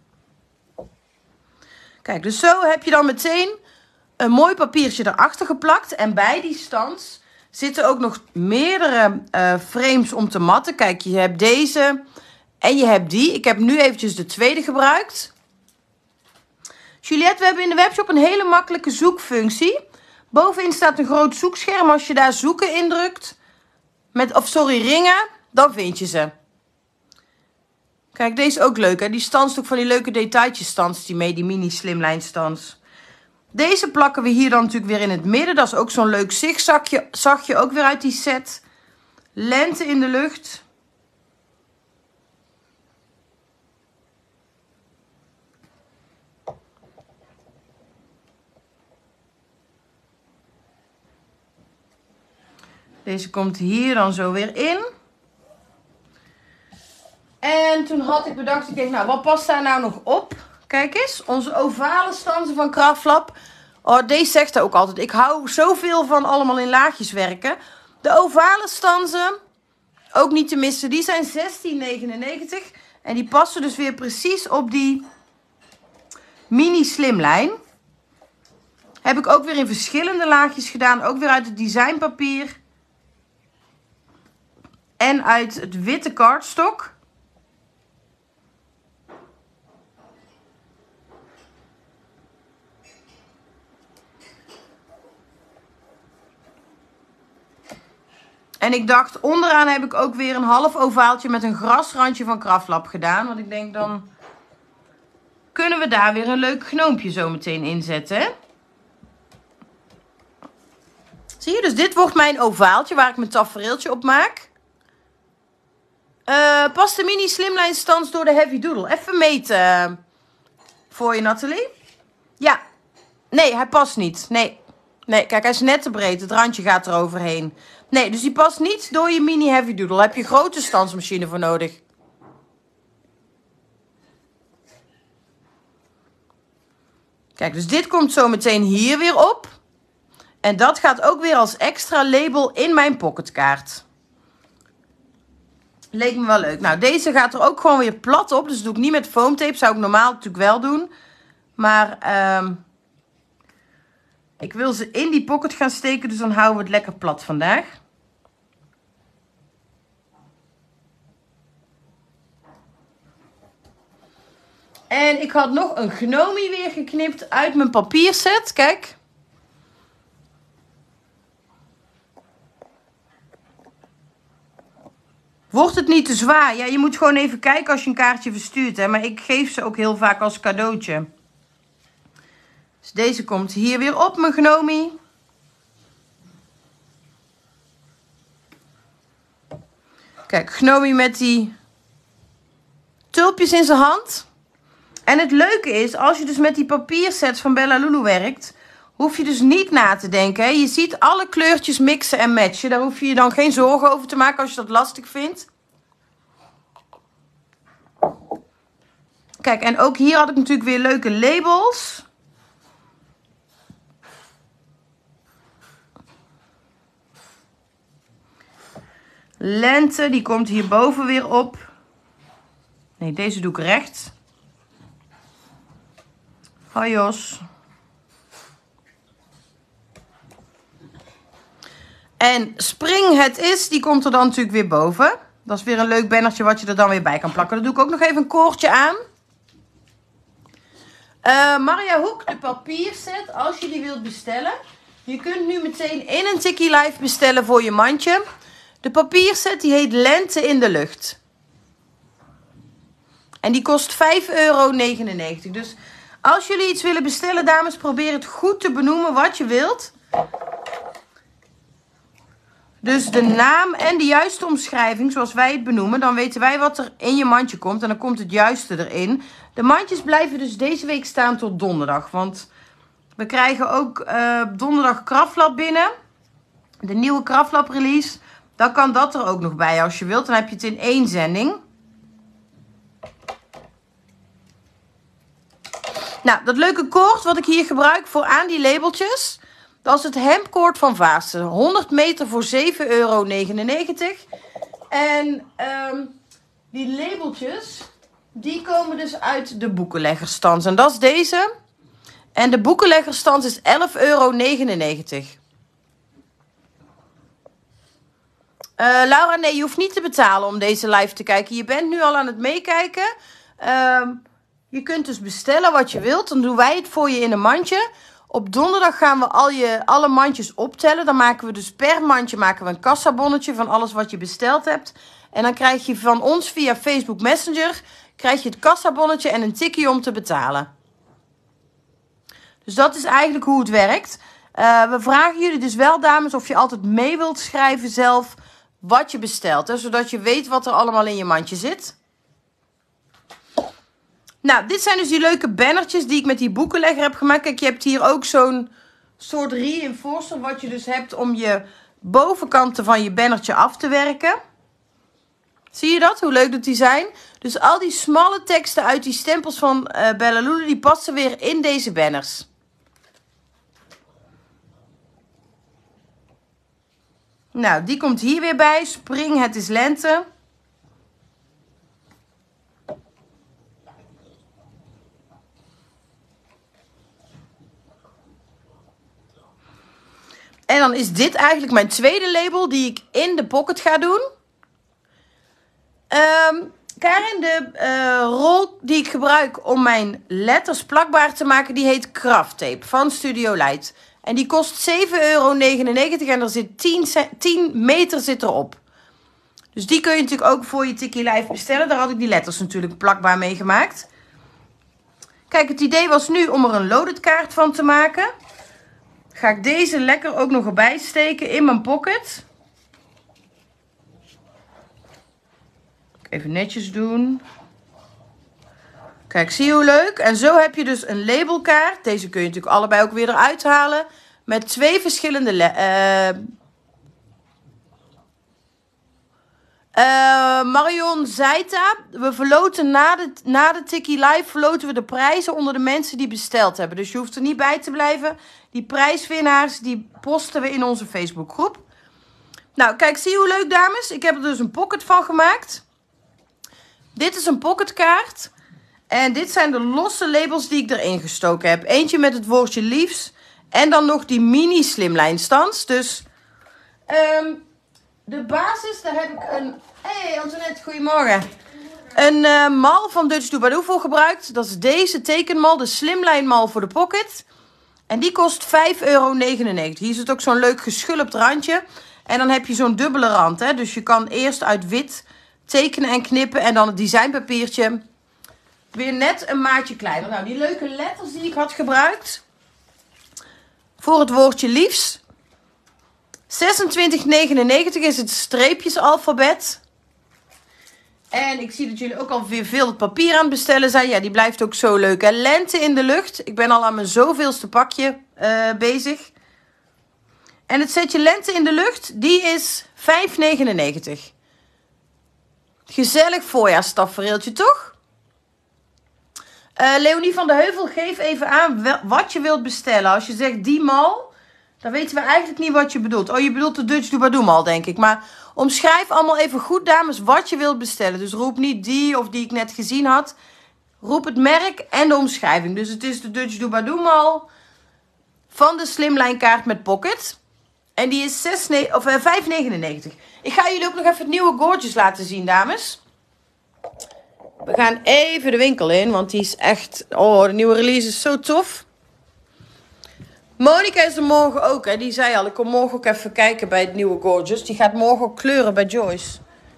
Kijk, dus zo heb je dan meteen een mooi papiertje erachter geplakt. En bij die stands zitten ook nog meerdere uh, frames om te matten. Kijk, je hebt deze en je hebt die. Ik heb nu eventjes de tweede gebruikt. Juliette, we hebben in de webshop een hele makkelijke zoekfunctie. Bovenin staat een groot zoekscherm. Als je daar zoeken indrukt, met, of sorry, ringen, dan vind je ze. Kijk, deze is ook leuk, hè? Die stands ook van die leuke detailtjes stands die mee, die mini slimline stands. Deze plakken we hier dan natuurlijk weer in het midden. Dat is ook zo'n leuk zigzagje, zag je ook weer uit die set. Lente in de lucht. Deze komt hier dan zo weer in. En toen had ik bedacht, ik denk, nou, wat past daar nou nog op? Kijk eens, onze ovale stansen van Kraftlab. Oh, deze zegt ook altijd, ik hou zoveel van allemaal in laagjes werken. De ovale stansen, ook niet te missen, die zijn zestien negenennegentig. En die passen dus weer precies op die mini slimlijn. Heb ik ook weer in verschillende laagjes gedaan. Ook weer uit het designpapier. En uit het witte cardstock. En ik dacht, onderaan heb ik ook weer een half ovaaltje met een grasrandje van Kraftlab gedaan. Want ik denk, dan kunnen we daar weer een leuk gnoompje zo meteen inzetten. Hè? Zie je, dus dit wordt mijn ovaaltje waar ik mijn tafereeltje op maak. Uh, past de mini slimline stans door de heavy doodle? Even meten uh, voor je, Nathalie. Ja, nee, hij past niet. Nee. Nee, kijk, hij is net te breed. Het randje gaat er overheen. Nee, dus die past niet door je mini heavy doodle. Daar heb je grote stansmachine voor nodig. Kijk, dus dit komt zo meteen hier weer op. En dat gaat ook weer als extra label in mijn pocketkaart. Leek me wel leuk. Nou, deze gaat er ook gewoon weer plat op. Dus dat doe ik niet met foamtape. Zou ik normaal natuurlijk wel doen. Maar uh, ik wil ze in die pocket gaan steken. Dus dan houden we het lekker plat vandaag. En ik had nog een gnomie weer geknipt uit mijn papierset. Kijk. Wordt het niet te zwaar? Ja, je moet gewoon even kijken als je een kaartje verstuurt. Hè? Maar ik geef ze ook heel vaak als cadeautje. Dus deze komt hier weer op, mijn gnomie. Kijk, gnomie met die tulpjes in zijn hand. En het leuke is, als je dus met die papiersets van Bella Lulu werkt, hoef je dus niet na te denken. Hè? Je ziet alle kleurtjes mixen en matchen. Daar hoef je je dan geen zorgen over te maken als je dat lastig vindt. Kijk, en ook hier had ik natuurlijk weer leuke labels. Lente, die komt hierboven weer op. Nee, deze doe ik recht. Hoi Jos. En spring het is, die komt er dan natuurlijk weer boven. Dat is weer een leuk bannertje wat je er dan weer bij kan plakken. Dan doe ik ook nog even een koordje aan. Uh, Maria Hoek, de papierset, als je die wilt bestellen. Je kunt nu meteen in een Tikkie Live bestellen voor je mandje. De papierset die heet Lente in de Lucht. En die kost vijf euro negenennegentig. Dus als jullie iets willen bestellen, dames, probeer het goed te benoemen wat je wilt. Dus de naam en de juiste omschrijving, zoals wij het benoemen. Dan weten wij wat er in je mandje komt. En dan komt het juiste erin. De mandjes blijven dus deze week staan tot donderdag. Want we krijgen ook uh, donderdag Kraftlab binnen. De nieuwe Kraftlab release. Dan kan dat er ook nog bij als je wilt. Dan heb je het in één zending. Nou, dat leuke koord wat ik hier gebruik voor aan die labeltjes. Dat is het hemdkoord van Vaassen. honderd meter voor zeven euro negenennegentig. En um, die labeltjes, die komen dus uit de boekenleggerstand. En dat is deze. En de boekenleggerstand is elf euro negenennegentig. Uh, Laura, nee, je hoeft niet te betalen om deze live te kijken. Je bent nu al aan het meekijken. Uh, je kunt dus bestellen wat je wilt. Dan doen wij het voor je in een mandje. Op donderdag gaan we al je, alle mandjes optellen. Dan maken we dus per mandje maken we een kassabonnetje van alles wat je besteld hebt. En dan krijg je van ons via Facebook Messenger krijg je het kassabonnetje en een tikkie om te betalen. Dus dat is eigenlijk hoe het werkt. Uh, we vragen jullie dus wel, dames, of je altijd mee wilt schrijven zelf wat je bestelt. Hè, zodat je weet wat er allemaal in je mandje zit. Nou, dit zijn dus die leuke bannertjes die ik met die boekenlegger heb gemaakt. Kijk, je hebt hier ook zo'n soort reinforcer wat je dus hebt om je bovenkanten van je bannertje af te werken. Zie je dat? Hoe leuk dat die zijn? Dus al die smalle teksten uit die stempels van uh, Bella Lulu, die passen weer in deze banners. Nou, die komt hier weer bij. Spring, het is lente. En dan is dit eigenlijk mijn tweede label die ik in de pocket ga doen. Um, Karin, de uh, rol die ik gebruik om mijn letters plakbaar te maken, die heet Craft Tape van Studio Light. En die kost zeven euro negenennegentig en er zit tien meter zit erop. Dus die kun je natuurlijk ook voor je Tikkie Live bestellen. Daar had ik die letters natuurlijk plakbaar mee gemaakt. Kijk, het idee was nu om er een loaded kaart van te maken. Ga ik deze lekker ook nog erbij steken in mijn pocket. Even netjes doen. Kijk, zie je hoe leuk? En zo heb je dus een labelkaart. Deze kun je natuurlijk allebei ook weer eruit halen. Met twee verschillende... Uh, uh, Marion Zaita. We verloten na de, na de Tikkie Live verloten we de prijzen onder de mensen die besteld hebben. Dus je hoeft er niet bij te blijven. Die prijswinnaars die posten we in onze Facebookgroep. Nou, kijk, zie je hoe leuk, dames? Ik heb er dus een pocket van gemaakt. Dit is een pocketkaart. En dit zijn de losse labels die ik erin gestoken heb. Eentje met het woordje liefs. En dan nog die mini slimlijnstans. Dus um, de basis, daar heb ik een... Hey Antoinette, goedemorgen. Een uh, mal van Dutch Doobadoo voor gebruikt. Dat is deze tekenmal, de slimlijnmal voor de pocket. En die kost vijf euro negenennegentig. Hier zit ook zo'n leuk geschulpt randje. En dan heb je zo'n dubbele rand. Hè? Dus je kan eerst uit wit tekenen en knippen. En dan het designpapiertje weer net een maatje kleiner. Nou, die leuke letters die ik had gebruikt voor het woordje liefs. zesentwintig negenennegentig is het streepjesalfabet. En ik zie dat jullie ook al weer veel het papier aan het bestellen zijn. Ja, die blijft ook zo leuk. Hè? Lente in de lucht. Ik ben al aan mijn zoveelste pakje uh, bezig. En het setje Lente in de lucht, die is vijf negenennegentig. Gezellig voorjaarstafereeltje, toch? Uh, Leonie van de Heuvel, geef even aan wat je wilt bestellen. Als je zegt die mal, dan weten we eigenlijk niet wat je bedoelt. Oh, je bedoelt de Dutch Doobadoo mal, denk ik. Maar omschrijf allemaal even goed, dames, wat je wilt bestellen. Dus roep niet die of die ik net gezien had. Roep het merk en de omschrijving. Dus het is de Dutch Doobadoo mal van de slimlijnkaart met pocket. En die is vijf negenennegentig. Ik ga jullie ook nog even het nieuwe Gorgeous laten zien, dames. We gaan even de winkel in, want die is echt... Oh, de nieuwe release is zo tof. Monica is er morgen ook, hè. Die zei al, ik kom morgen ook even kijken bij het nieuwe Gorgeous. Die gaat morgen ook kleuren bij Joyce.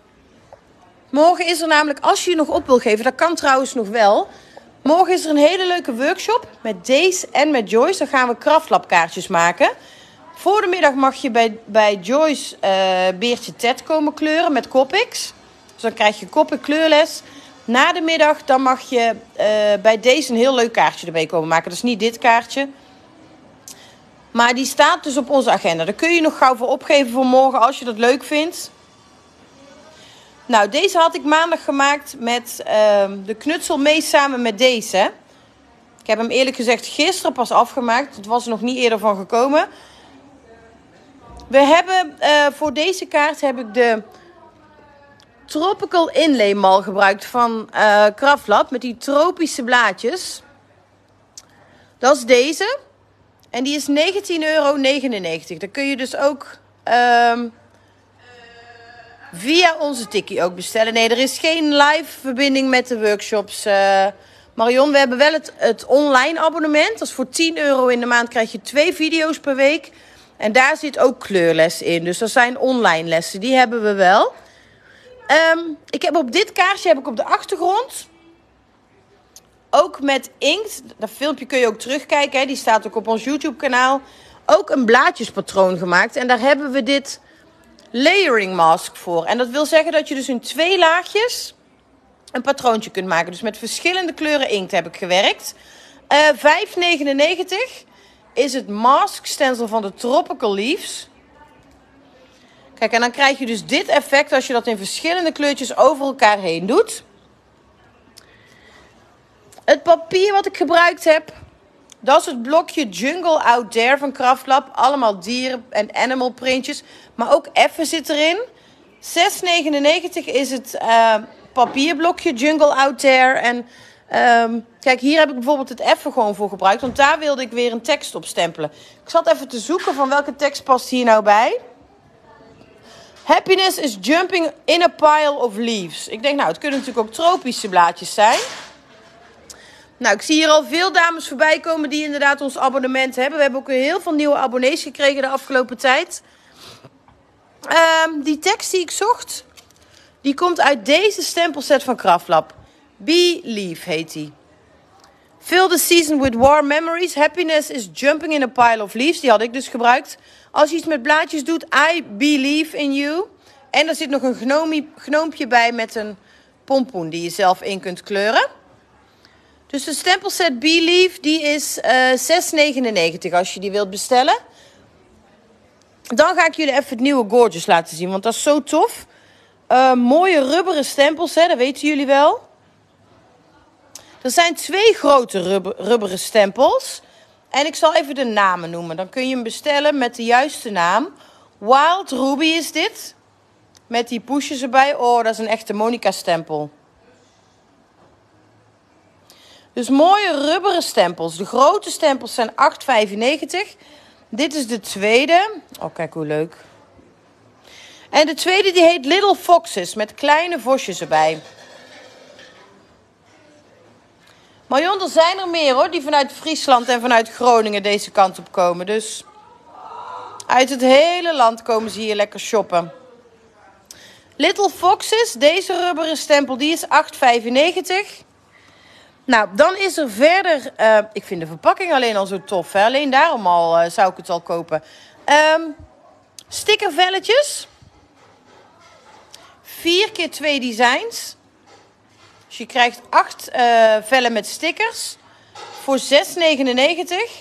Morgen is er namelijk, als je je nog op wil geven, dat kan trouwens nog wel. Morgen is er een hele leuke workshop met Days en met Joyce. Dan gaan we kraftlabkaartjes maken. Voor de middag mag je bij, bij Joyce uh, Beertje Ted komen kleuren met Copics. Dus dan krijg je Copic kleurles. Na de middag dan mag je uh, bij deze een heel leuk kaartje erbij komen maken. Dat is niet dit kaartje. Maar die staat dus op onze agenda. Daar kun je nog gauw voor opgeven voor morgen als je dat leuk vindt. Nou, deze had ik maandag gemaakt met uh, de knutsel mee samen met deze. Ik heb hem eerlijk gezegd gisteren pas afgemaakt. Het was er nog niet eerder van gekomen. We hebben uh, voor deze kaart heb ik de Tropical Inlay Mal gebruikt van uh, Craft met die tropische blaadjes. Dat is deze. En die is negentien euro negenennegentig. Dan kun je dus ook um, via onze tikkie ook bestellen. Nee, er is geen live verbinding met de workshops. Uh, Marion, we hebben wel het, het online abonnement. Dat is voor tien euro in de maand. Krijg je twee video's per week. En daar zit ook kleurles in. Dus dat zijn online lessen. Die hebben we wel. Um, ik heb op dit kaartje heb ik op de achtergrond, ook met inkt, dat filmpje kun je ook terugkijken, hè, die staat ook op ons YouTube kanaal, ook een blaadjespatroon gemaakt. En daar hebben we dit layering mask voor. En dat wil zeggen dat je dus in twee laagjes een patroontje kunt maken. Dus met verschillende kleuren inkt heb ik gewerkt. Uh, vijf negenennegentig is het mask stencil van de Tropical Leaves. Kijk, en dan krijg je dus dit effect als je dat in verschillende kleurtjes over elkaar heen doet. Het papier wat ik gebruikt heb, dat is het blokje Jungle Out There van Craftlab. Allemaal dieren en animal printjes, maar ook effen zit erin. zes negenennegentig is het uh, papierblokje Jungle Out There. En um, kijk, hier heb ik bijvoorbeeld het effen gewoon voor gebruikt, want daar wilde ik weer een tekst op stempelen. Ik zat even te zoeken van welke tekst past hier nou bij. Happiness is jumping in a pile of leaves. Ik denk, nou, het kunnen natuurlijk ook tropische blaadjes zijn. Nou, ik zie hier al veel dames voorbij komen die inderdaad ons abonnement hebben. We hebben ook weer heel veel nieuwe abonnees gekregen de afgelopen tijd. Um, die tekst die ik zocht, die komt uit deze stempelset van Craftlab. Believe heet die. Fill the season with warm memories. Happiness is jumping in a pile of leaves. Die had ik dus gebruikt. Als je iets met blaadjes doet, I believe in you. En er zit nog een gnomie, gnoompje bij met een pompoen die je zelf in kunt kleuren. Dus de stempelset Believe, die is uh, zes negenennegentig als je die wilt bestellen. Dan ga ik jullie even het nieuwe Gorgeous laten zien, want dat is zo tof. Uh, mooie rubberen stempels, hè, dat weten jullie wel. Er zijn twee grote rubber, rubberen stempels. En ik zal even de namen noemen. Dan kun je hem bestellen met de juiste naam. Wild Ruby is dit. Met die poesjes erbij. Oh, dat is een echte Monica stempel. Dus mooie rubberen stempels. De grote stempels zijn acht vijfennegentig. Dit is de tweede. Oh, kijk hoe leuk. En de tweede die heet Little Foxes. Met kleine vosjes erbij. Marion, er zijn er meer hoor, die vanuit Friesland en vanuit Groningen deze kant op komen. Dus uit het hele land komen ze hier lekker shoppen. Little Foxes, deze rubberen stempel, die is acht vijfennegentig. Nou, dan is er verder, uh, ik vind de verpakking alleen al zo tof, hè? Alleen daarom al uh, zou ik het al kopen. Um, stickervelletjes. Vier keer twee designs. Dus je krijgt acht uh, vellen met stickers voor zes negenennegentig.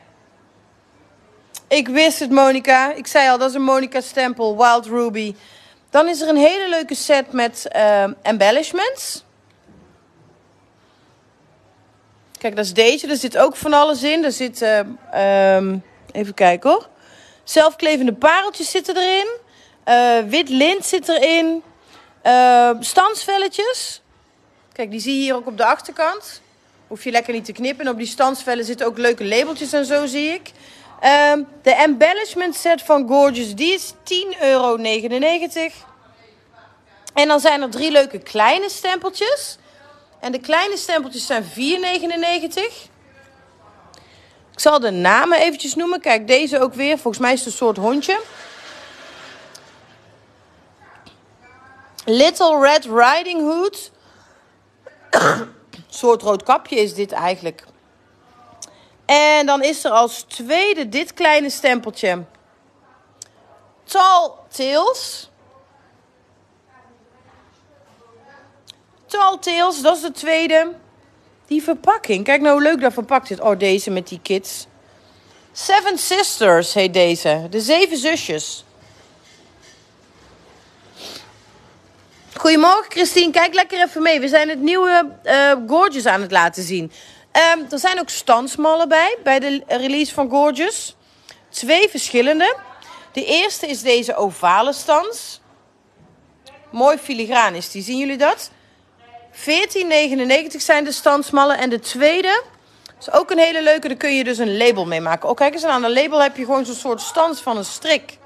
Ik wist het, Monica. Ik zei al, dat is een Monica stempel, Wild Ruby. Dan is er een hele leuke set met uh, embellishments. Kijk, dat is deze. Er zit ook van alles in. Er zit, uh, um, even kijken hoor. Zelfklevende pareltjes zitten erin. Uh, wit lint zit erin. Uh, stansvelletjes. Kijk, die zie je hier ook op de achterkant. Hoef je lekker niet te knippen. En op die stansvellen zitten ook leuke labeltjes en zo, zie ik. Um, de embellishment set van Gorgeous, die is tien euro negenennegentig. En dan zijn er drie leuke kleine stempeltjes. En de kleine stempeltjes zijn vier negenennegentig. Ik zal de namen eventjes noemen. Kijk, deze ook weer. Volgens mij is het een soort hondje. Little Red Riding Hood. Een soort rood kapje is dit eigenlijk. En dan is er als tweede dit kleine stempeltje. Tall Tales. Tall Tales, dat is de tweede. Die verpakking. Kijk nou hoe leuk dat verpakt zit. Oh, deze met die kids. Seven Sisters heet deze. De zeven zusjes. Goedemorgen Christine, kijk lekker even mee. We zijn het nieuwe uh, Gorgeous aan het laten zien. Um, er zijn ook stansmallen bij, bij de release van Gorgeous. Twee verschillende. De eerste is deze ovale stans. Mooi filigraan is die. Zien jullie dat? veertien negenennegentig zijn de standsmallen. En de tweede is ook een hele leuke. Daar kun je dus een label mee maken. Oh, kijk eens aan. Een label heb je gewoon zo'n soort stans van een strik.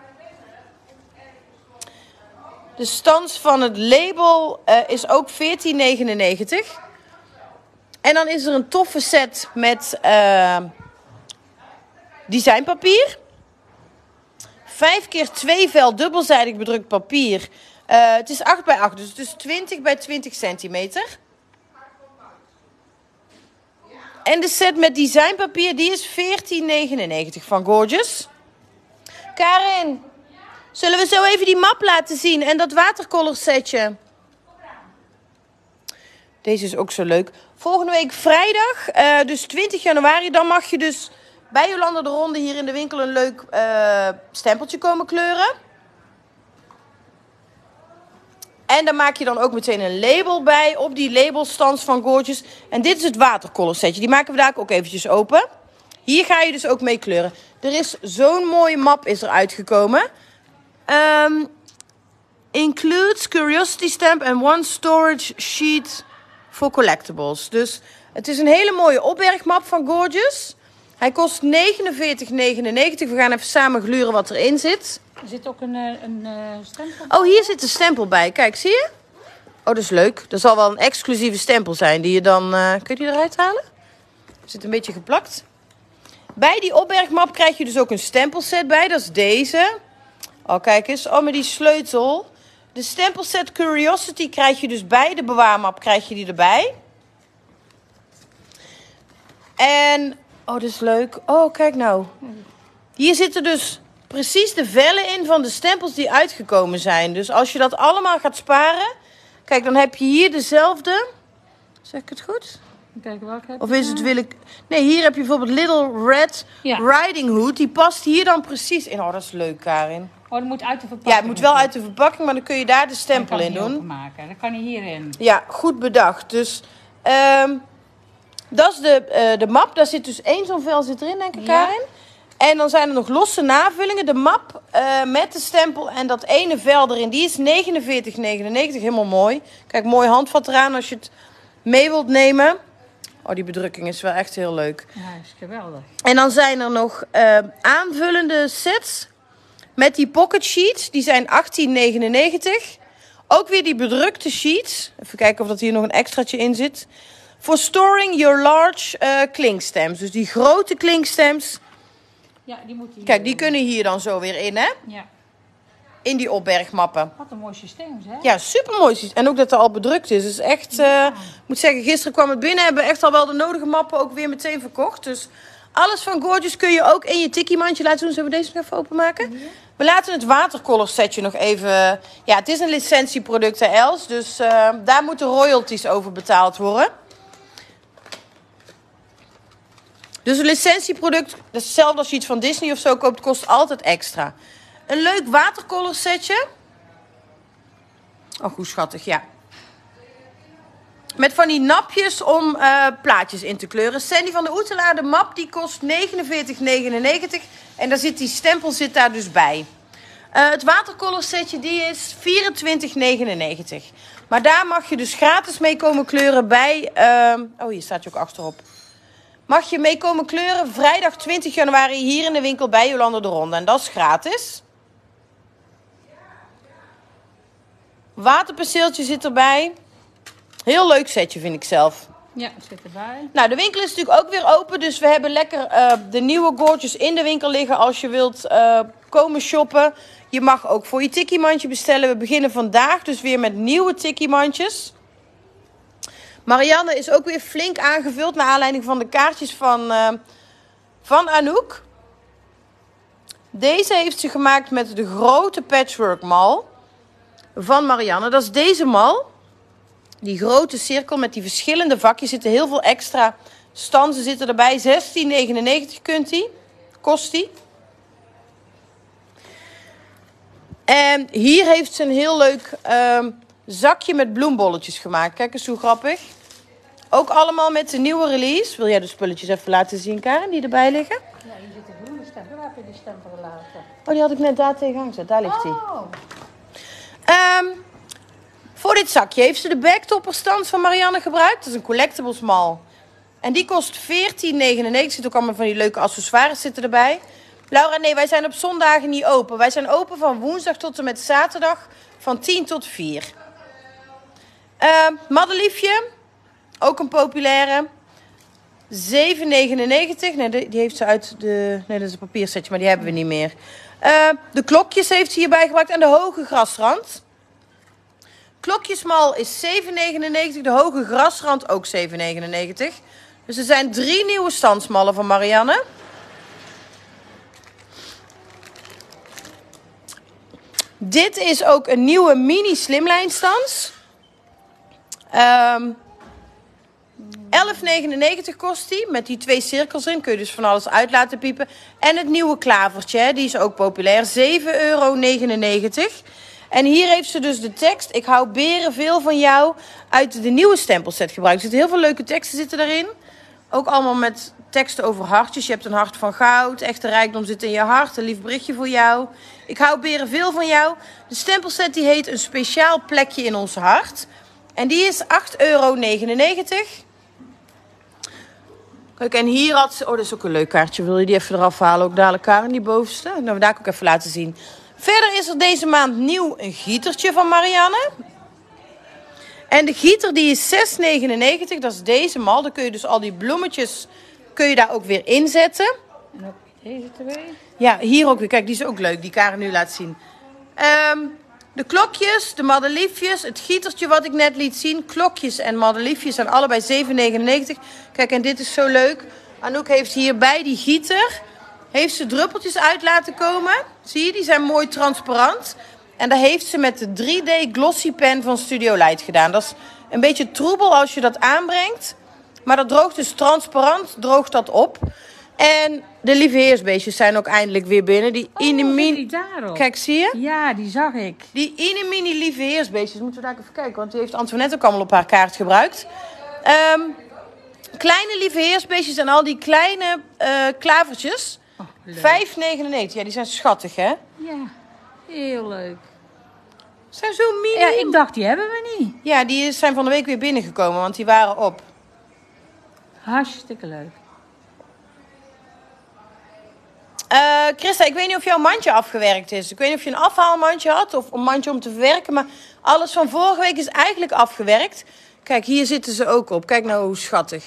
De stans van het label uh, is ook veertien negenennegentig. En dan is er een toffe set met uh, designpapier. Vijf keer twee vel dubbelzijdig bedrukt papier. Uh, het is acht bij acht, dus het is twintig bij twintig centimeter. En de set met designpapier, die is veertien negenennegentig van Gorgeous. Karin, zullen we zo even die map laten zien en dat watercolor setje? Deze is ook zo leuk. Volgende week vrijdag, uh, dus twintig januari, dan mag je dus bij Jolanda de Ronde hier in de winkel een leuk uh, stempeltje komen kleuren. En daar maak je dan ook meteen een label bij op die labelstands van Gorgeous. En dit is het watercolor setje. Die maken we daar ook eventjes open. Hier ga je dus ook mee kleuren. Er is zo'n mooie map is er uitgekomen. Um, includes curiosity stamp and one storage sheet for collectibles. Dus het is een hele mooie opbergmap van Gorgeous. Hij kost negenenveertig negenennegentig. We gaan even samen gluren wat erin zit. Er zit ook een, een, een stempel. Oh, hier zit een stempel bij. Kijk, zie je? Oh, dat is leuk. Dat zal wel een exclusieve stempel zijn die je dan... Uh, kun je die eruit halen? Zit een beetje geplakt. Bij die opbergmap krijg je dus ook een stempelset bij. Dat is deze. Oh, kijk eens. Oh, met die sleutel. De stempelset Curiosity krijg je dus bij de bewaarmap. Krijg je die erbij. En... Oh, dat is leuk. Oh, kijk nou. Hier zitten dus precies de vellen in van de stempels die uitgekomen zijn. Dus als je dat allemaal gaat sparen... Kijk, dan heb je hier dezelfde... Zeg ik het goed? Kijk, welke heb Of is het wil ik... Nee, hier heb je bijvoorbeeld Little Red Ja. Riding Hood. Die past hier dan precies in. Oh, dat is leuk, Karin. Oh, dat moet uit de verpakking. Ja, het moet wel uit de verpakking, maar dan kun je daar de stempel in doen. Maken. Dan kan hij hierin. Ja, goed bedacht. Dus um, dat is de, uh, de map. Daar zit dus één zo'n vel zit erin, denk ik, Ja. Karin. En dan zijn er nog losse navullingen. De map uh, met de stempel en dat ene vel erin, die is negenenveertig negenennegentig. Helemaal mooi. Kijk, mooi handvat eraan als je het mee wilt nemen. Oh, die bedrukking is wel echt heel leuk. Ja, is geweldig. En dan zijn er nog uh, aanvullende sets met die pocket sheets. Die zijn achttien negenennegentig. Ook weer die bedrukte sheets. Even kijken of dat hier nog een extraatje in zit. For storing your large uh, klinkstamps. Dus die grote klinkstamps. Ja, die moet hier. Kijk, die kunnen hier dan zo weer in, hè? Ja. In die opbergmappen. Wat een mooi systeem, hè? Ja, super mooi. En ook dat er al bedrukt is. Dus echt, uh, ik moet zeggen, gisteren kwam het binnen. Hebben echt al wel de nodige mappen ook weer meteen verkocht. Dus alles van Gorgeous kun je ook in je tikkie mandje laten doen. Zullen we deze nog even openmaken? Ja. We laten het watercolor setje nog even... Ja, het is een licentieproduct, hè, Els. Dus uh, daar moeten royalties over betaald worden. Dus een licentieproduct, dat is hetzelfde als je iets van Disney of zo koopt, kost altijd extra. Een leuk watercolor setje. Oh, hoe schattig, ja. Met van die napjes om uh, plaatjes in te kleuren. Sandy van de Oetelaar, de map, die kost negenenveertig negenennegentig. En daar zit die stempel zit daar dus bij. Uh, het watercolor setje, die is vierentwintig negenennegentig. Maar daar mag je dus gratis mee komen kleuren bij... Uh, oh, hier staat je ook achterop. Mag je mee komen kleuren vrijdag twintig januari hier in de winkel bij Jolanda de Ronde. En dat is gratis. Waterperceeltje zit erbij. Heel leuk setje vind ik zelf. Ja, het zit erbij. Nou, de winkel is natuurlijk ook weer open. Dus we hebben lekker uh, de nieuwe Gorgeous in de winkel liggen als je wilt uh, komen shoppen. Je mag ook voor je tikkiemandje bestellen. We beginnen vandaag dus weer met nieuwe tikkiemandjes. Marianne is ook weer flink aangevuld naar aanleiding van de kaartjes van, uh, van Anouk. Deze heeft ze gemaakt met de grote patchwork mal van Marianne. Dat is deze mal. Die grote cirkel met die verschillende vakjes. Zitten heel veel extra stanzen zitten erbij. zestien negenennegentig kunt die. Kost die. En hier heeft ze een heel leuk uh, zakje met bloembolletjes gemaakt. Kijk eens hoe grappig. Ook allemaal met de nieuwe release. Wil jij de spulletjes even laten zien, Karen, die erbij liggen? Ja, hier zit een groene stempel. Waar heb je die stempel laten? Oh, die had ik net daar tegenaan gezet. Daar ligt die. Oh. Um, dit zakje heeft ze de backtopperstand van Marianne gebruikt. Dat is een collectibles mal. En die kost veertien negenennegentig. Er zitten ook allemaal van die leuke accessoires zitten erbij. Laura, nee, wij zijn op zondagen niet open. Wij zijn open van woensdag tot en met zaterdag van tien tot vier. Uh, Madeliefje, ook een populaire. zeven negenennegentig. Nee, die heeft ze uit de... Nee, dat is een papiersetje, maar die hebben we niet meer. Uh, de klokjes heeft ze hierbij gebruikt. En de hoge grasrand. Klokjesmal is zeven negenennegentig. De hoge grasrand ook zeven negenennegentig. Dus er zijn drie nieuwe standsmallen van Marianne. Dit is ook een nieuwe mini slimlijnstans. Um, elf negenennegentig kost die. Met die twee cirkels in kun je dus van alles uit laten piepen. En het nieuwe klavertje, hè, die is ook populair. zeven euro negenennegentig. En hier heeft ze dus de tekst. Ik hou beren veel van jou. Uit de nieuwe stempelset gebruikt. Er zitten heel veel leuke teksten zitten daarin. Ook allemaal met teksten over hartjes. Je hebt een hart van goud. Echte rijkdom zit in je hart. Een lief berichtje voor jou. Ik hou beren veel van jou. De stempelset die heet een speciaal plekje in ons hart. En die is acht euro negenennegentig. Kijk, en hier had ze... Oh, dat is ook een leuk kaartje. Wil je die even eraf halen? Ook dadelijk, Karen, die bovenste. Dan gaan we daar ook even laten zien. Verder is er deze maand nieuw een gietertje van Marianne. En de gieter die is zes negenennegentig. Dat is deze mal. Dan kun je dus al die bloemetjes kun je daar ook weer inzetten. En ook deze twee. Ja, hier ook weer. Kijk, die is ook leuk. Die Karen nu laat zien. Um, de klokjes, de madeliefjes, het gietertje wat ik net liet zien. Klokjes en madeliefjes zijn allebei zeven negenennegentig. Kijk, en dit is zo leuk. Anouk heeft hier bij die gieter... heeft ze druppeltjes uit laten komen. Zie je, die zijn mooi transparant. En dat heeft ze met de drie D Glossy Pen van Studio Light gedaan. Dat is een beetje troebel als je dat aanbrengt. Maar dat droogt dus transparant, droogt dat op. En de lieve heersbeestjes zijn ook eindelijk weer binnen. Die oh, Inemini... die daarop. Kijk, zie je? Ja, die zag ik. Die Inemini lieve heersbeestjes. Moeten we daar even kijken, want die heeft Antoinette ook allemaal op haar kaart gebruikt. Um, kleine lieve heersbeestjes en al die kleine uh, klavertjes... Oh, vijf negenennegentig. Ja, die zijn schattig, hè? Ja, heel leuk. Ze zijn zo mini. Ja, ik dacht, die hebben we niet. Ja, die zijn van de week weer binnengekomen, want die waren op. Hartstikke leuk. Uh, Christa, ik weet niet of jouw mandje afgewerkt is. Ik weet niet of je een afhaalmandje had of een mandje om te verwerken. Maar alles van vorige week is eigenlijk afgewerkt. Kijk, hier zitten ze ook op. Kijk nou hoe schattig.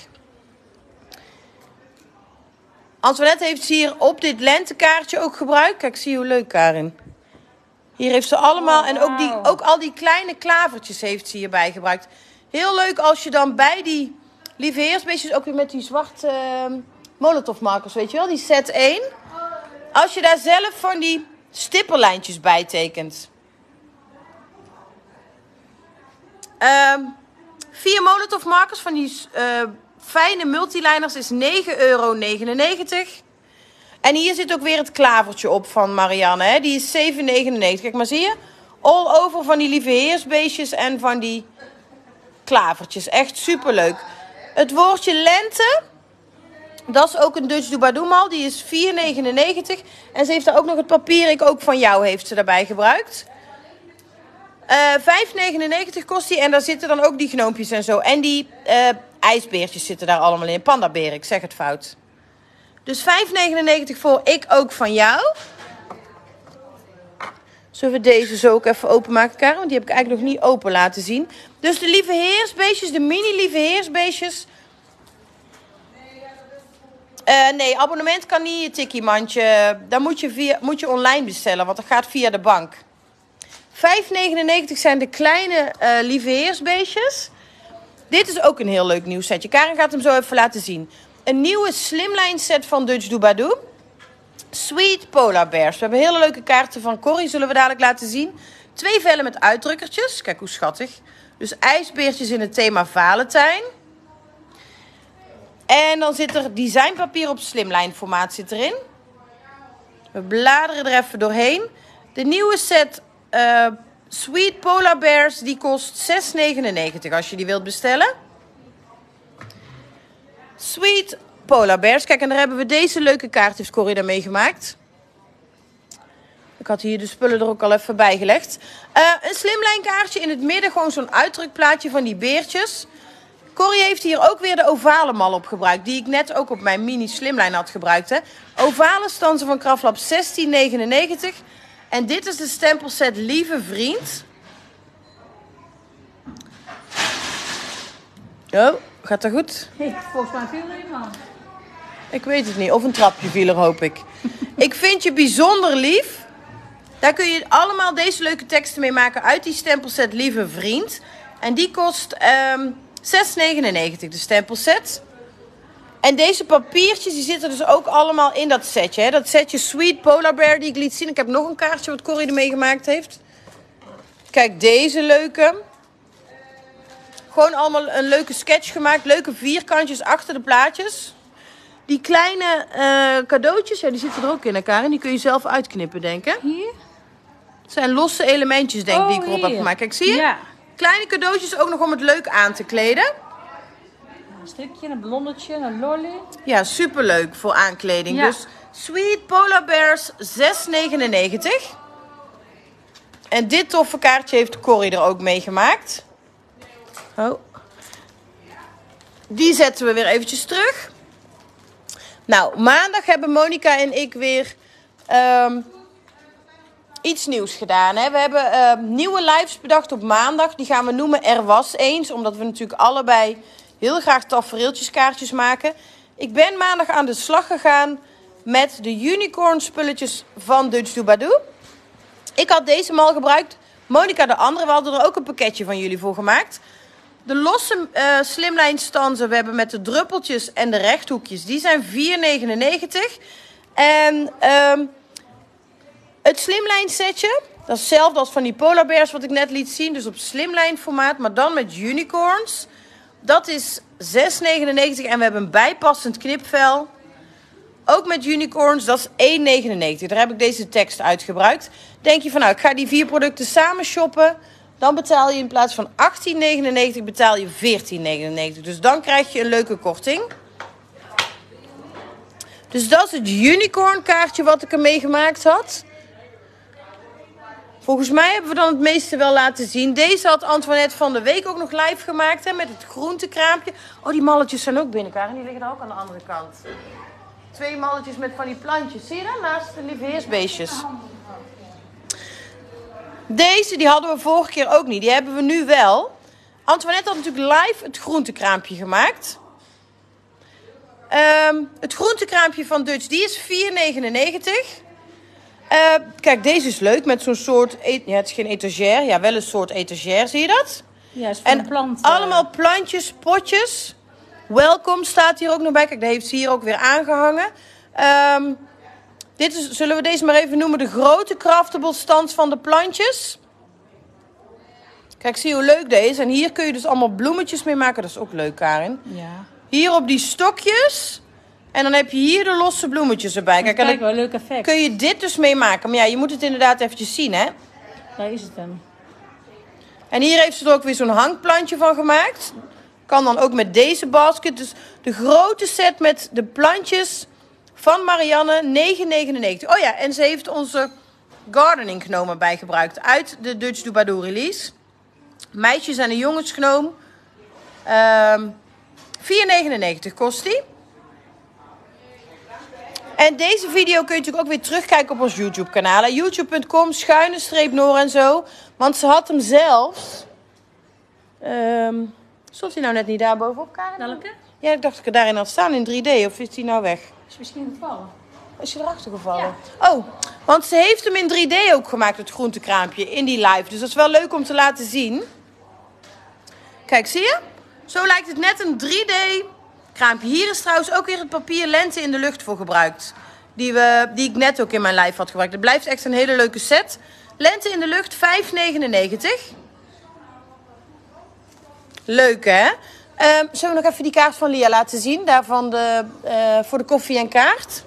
Antoinette heeft ze hier op dit lentekaartje ook gebruikt. Kijk, zie je hoe leuk, Karin. Hier heeft ze allemaal... Oh, en ook, die, ook al die kleine klavertjes heeft ze hierbij gebruikt. Heel leuk als je dan bij die lieve heersbeestjes... ook weer met die zwarte uh, Molotovmarkers, weet je wel? Die set één. Als je daar zelf van die stipperlijntjes bij tekent. Um, vier Molotovmarkers van die... Uh, fijne multiliners is negen euro negenennegentig. En hier zit ook weer het klavertje op van Marianne. Hè? Die is zeven negenennegentig. Kijk maar, zie je? All over van die lieve heersbeestjes en van die klavertjes. Echt superleuk. Het woordje lente, dat is ook een Dutch Doobadoo mal. Die is vier negenennegentig. En ze heeft daar ook nog het papier, ik ook van jou, heeft ze daarbij gebruikt. Uh, vijf negenennegentig kost die. En daar zitten dan ook die gnoompjes en zo. En die uh, ijsbeertjes zitten daar allemaal in. Pandaberen, ik zeg het fout. Dus vijf negenennegentig voor ik ook van jou. Zullen we deze zo ook even openmaken, Karen? Want die heb ik eigenlijk nog niet open laten zien. Dus de lieve heersbeestjes, de mini lieve heersbeestjes. Uh, nee, abonnement kan niet, je tikkie-mandje. Dan moet je, via, moet je online bestellen, want dat gaat via de bank. vijf negenennegentig zijn de kleine uh, lieve heersbeestjes. Dit is ook een heel leuk nieuw setje. Karen gaat hem zo even laten zien. Een nieuwe slimline set van Dutch Doobadoo. Sweet Polar Bears. We hebben hele leuke kaarten van Corrie. Zullen we dadelijk laten zien. Twee vellen met uitdrukkertjes. Kijk hoe schattig. Dus ijsbeertjes in het thema Valentijn. En dan zit er designpapier op slimline formaat zit erin. We bladeren er even doorheen. De nieuwe set uh, Sweet Polar Bears. Die kost zes negenennegentig als je die wilt bestellen. Sweet Polar Bears. Kijk, en daar hebben we deze leuke kaart, heeft Corrie daarmee gemaakt. Ik had hier de spullen er ook al even bij gelegd. Uh, een slimlijnkaartje in het midden. Gewoon zo'n uitdrukplaatje van die beertjes. Corrie heeft hier ook weer de ovale mal op gebruikt. Die ik net ook op mijn mini slimlijn had gebruikt. Hè. Ovale stanzen van Kraftlab zestien negenennegentig. En dit is de stempelset Lieve Vriend. Oh, gaat dat goed? Hey, volgens mij viel er iemand. Ik weet het niet. Of een trapje viel er, hoop ik. Ik vind je bijzonder lief. Daar kun je allemaal deze leuke teksten mee maken uit die stempelset Lieve Vriend. En die kost um, zes negenennegentig, de stempelset. En deze papiertjes die zitten dus ook allemaal in dat setje. Hè? Dat setje Sweet Polar Bear die ik liet zien. Ik heb nog een kaartje wat Corrie ermee gemaakt heeft. Kijk, deze leuke. Gewoon allemaal een leuke sketch gemaakt. Leuke vierkantjes achter de plaatjes. Die kleine uh, cadeautjes, ja, die zitten er ook in elkaar. En die kun je zelf uitknippen, denk ik. Hier? Het zijn losse elementjes, denk ik, oh, die ik erop hier. heb gemaakt. Kijk, zie je? Ja. Kleine cadeautjes ook nog om het leuk aan te kleden. Een stukje, een ballonnetje, een lolly. Ja, superleuk voor aankleding. Ja. Dus Sweet Polar Bears zes negenennegentig. En dit toffe kaartje heeft Corrie er ook mee gemaakt. Oh. Die zetten we weer eventjes terug. Nou, maandag hebben Monica en ik weer um, iets nieuws gedaan. Hè? We hebben uh, nieuwe lives bedacht op maandag. Die gaan we noemen Er Was Eens. Omdat we natuurlijk allebei heel graag tafereeltjeskaartjes maken. Ik ben maandag aan de slag gegaan met de unicorn spulletjes van Dutch Doobadoo. Ik had deze mal gebruikt. Monica de andere. We hadden er ook een pakketje van jullie voor gemaakt. De losse uh, slimlijnstanzen we hebben met de druppeltjes en de rechthoekjes. Die zijn vier negenennegentig. En um, het slimlijn setje. Dat is hetzelfde als van die polar bears wat ik net liet zien. Dus op slimlijn formaat. Maar dan met unicorns. Dat is zes negenennegentig. En we hebben een bijpassend knipvel. Ook met unicorns. Dat is één negenennegentig. Daar heb ik deze tekst uitgebruikt. Denk je van nou ik ga die vier producten samen shoppen. Dan betaal je in plaats van achttien negenennegentig betaal je veertien negenennegentig. Dus dan krijg je een leuke korting. Dus dat is het unicorn kaartje wat ik ermee gemaakt had. Volgens mij hebben we dan het meeste wel laten zien. Deze had Antoinette van de week ook nog live gemaakt. Hè, met het groentekraampje. Oh, die malletjes zijn ook binnenkaar. En die liggen ook aan de andere kant. Twee malletjes met van die plantjes. Zie je dat? Naast de lieve heersbeestjes. Deze die hadden we vorige keer ook niet. Die hebben we nu wel. Antoinette had natuurlijk live het groentekraampje gemaakt. Um, het groentekraampje van Dutch, die is vier negenennegentig. Uh, kijk, deze is leuk met zo'n soort... Ja, het is geen etagère. Ja, wel een soort etagère. Zie je dat? Ja, is voor en een plant. allemaal plantjes, potjes. Welkom staat hier ook nog bij. Kijk, dat heeft ze hier ook weer aangehangen. Um, dit is, zullen we deze maar even noemen, de grote craftable stand van de plantjes. Kijk, zie je hoe leuk deze is. En hier kun je dus allemaal bloemetjes mee maken. Dat is ook leuk, Karin. Ja. Hier op die stokjes. En dan heb je hier de losse bloemetjes erbij. Kijk, Kijk, wel een leuk effect. Kun je dit dus mee maken. Maar ja, je moet het inderdaad eventjes zien, hè. Daar is het dan. En hier heeft ze er ook weer zo'n hangplantje van gemaakt. Kan dan ook met deze basket. Dus de grote set met de plantjes van Marianne, negen negenennegentig. Oh ja, en ze heeft onze gardening gnome bijgebruikt uit de Dutch Doobadoo release. Meisjes en een jongensgnoom. Um, vier negenennegentig kost die. En deze video kun je natuurlijk ook weer terugkijken op ons YouTube kanaal. youtube punt com schuine streep Noor en zo. Want ze had hem zelfs. Um, stond hij nou net niet daar bovenop, Karin? Welke? Ja, ik dacht dat ik er daarin had staan in drie D. Of is hij nou weg? Is misschien gevallen. Is hij erachter gevallen? Ja. Oh, want ze heeft hem in drie D ook gemaakt, het groentekraampje, in die live. Dus dat is wel leuk om te laten zien. Kijk, zie je? Zo lijkt het net een drie D kraampje. Hier is trouwens ook weer het papier Lente in de lucht voor gebruikt. Die, we, die ik net ook in mijn live had gebruikt. Het blijft echt een hele leuke set. Lente in de lucht, vijf negenennegentig. Leuk, hè? Um, zullen we nog even die kaart van Lia laten zien? Daarvan de, uh, voor de koffie en kaart.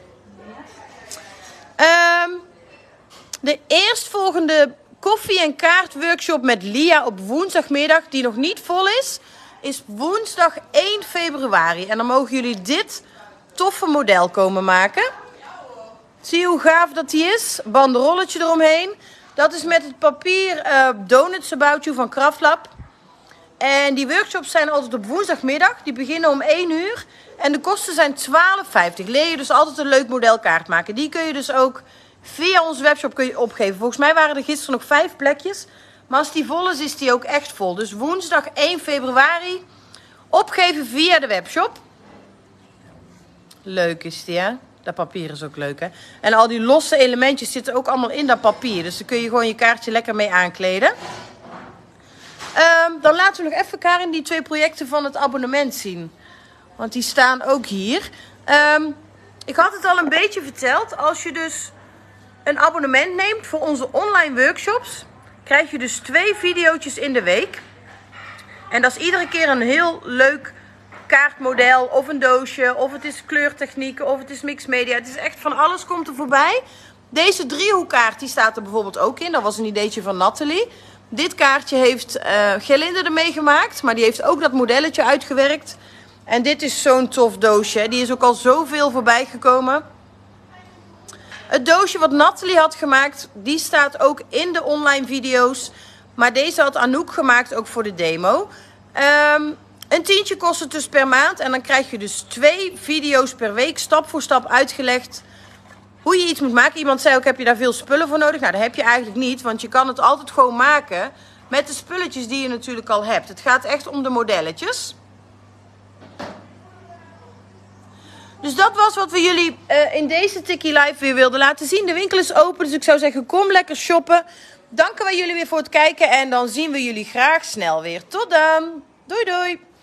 Um, de eerstvolgende koffie en kaart workshop met Lia op woensdagmiddag, die nog niet vol is, is woensdag één februari. En dan mogen jullie dit toffe model komen maken. Zie je hoe gaaf dat die is? Banderolletje eromheen. Dat is met het papier uh, Donuts About You van Kraftlab. En die workshops zijn altijd op woensdagmiddag. Die beginnen om één uur. En de kosten zijn twaalf vijftig. Leer je dus altijd een leuk modelkaart maken. Die kun je dus ook via onze webshop kun je opgeven. Volgens mij waren er gisteren nog vijf plekjes. Maar als die vol is, is die ook echt vol. Dus woensdag één februari opgeven via de webshop. Leuk is die, hè? Dat papier is ook leuk, hè? En al die losse elementjes zitten ook allemaal in dat papier. Dus daar kun je gewoon je kaartje lekker mee aankleden. Um, dan laten we nog even, Karin, die twee projecten van het abonnement zien. Want die staan ook hier. Um, ik had het al een beetje verteld. Als je dus een abonnement neemt voor onze online workshops, krijg je dus twee video's in de week. En dat is iedere keer een heel leuk kaartmodel of een doosje. Of het is kleurtechnieken of het is mixed media. Het is echt van alles komt er voorbij. Deze driehoekkaart die staat er bijvoorbeeld ook in. Dat was een ideetje van Nathalie. Dit kaartje heeft uh, Gerlinde ermee gemaakt. Maar die heeft ook dat modelletje uitgewerkt. En dit is zo'n tof doosje. Die is ook al zoveel voorbij gekomen. Het doosje wat Nathalie had gemaakt, die staat ook in de online video's. Maar deze had Anouk gemaakt ook voor de demo. Um, een tientje kost het dus per maand. En dan krijg je dus twee video's per week stap voor stap uitgelegd hoe je iets moet maken. Iemand zei ook, heb je daar veel spullen voor nodig? Nou, dat heb je eigenlijk niet. Want je kan het altijd gewoon maken met de spulletjes die je natuurlijk al hebt. Het gaat echt om de modelletjes. Dus dat was wat we jullie uh, in deze Tikkie Live weer wilden laten zien. De winkel is open, dus ik zou zeggen, kom lekker shoppen. Danken wij jullie weer voor het kijken en dan zien we jullie graag snel weer. Tot dan. Doei doei.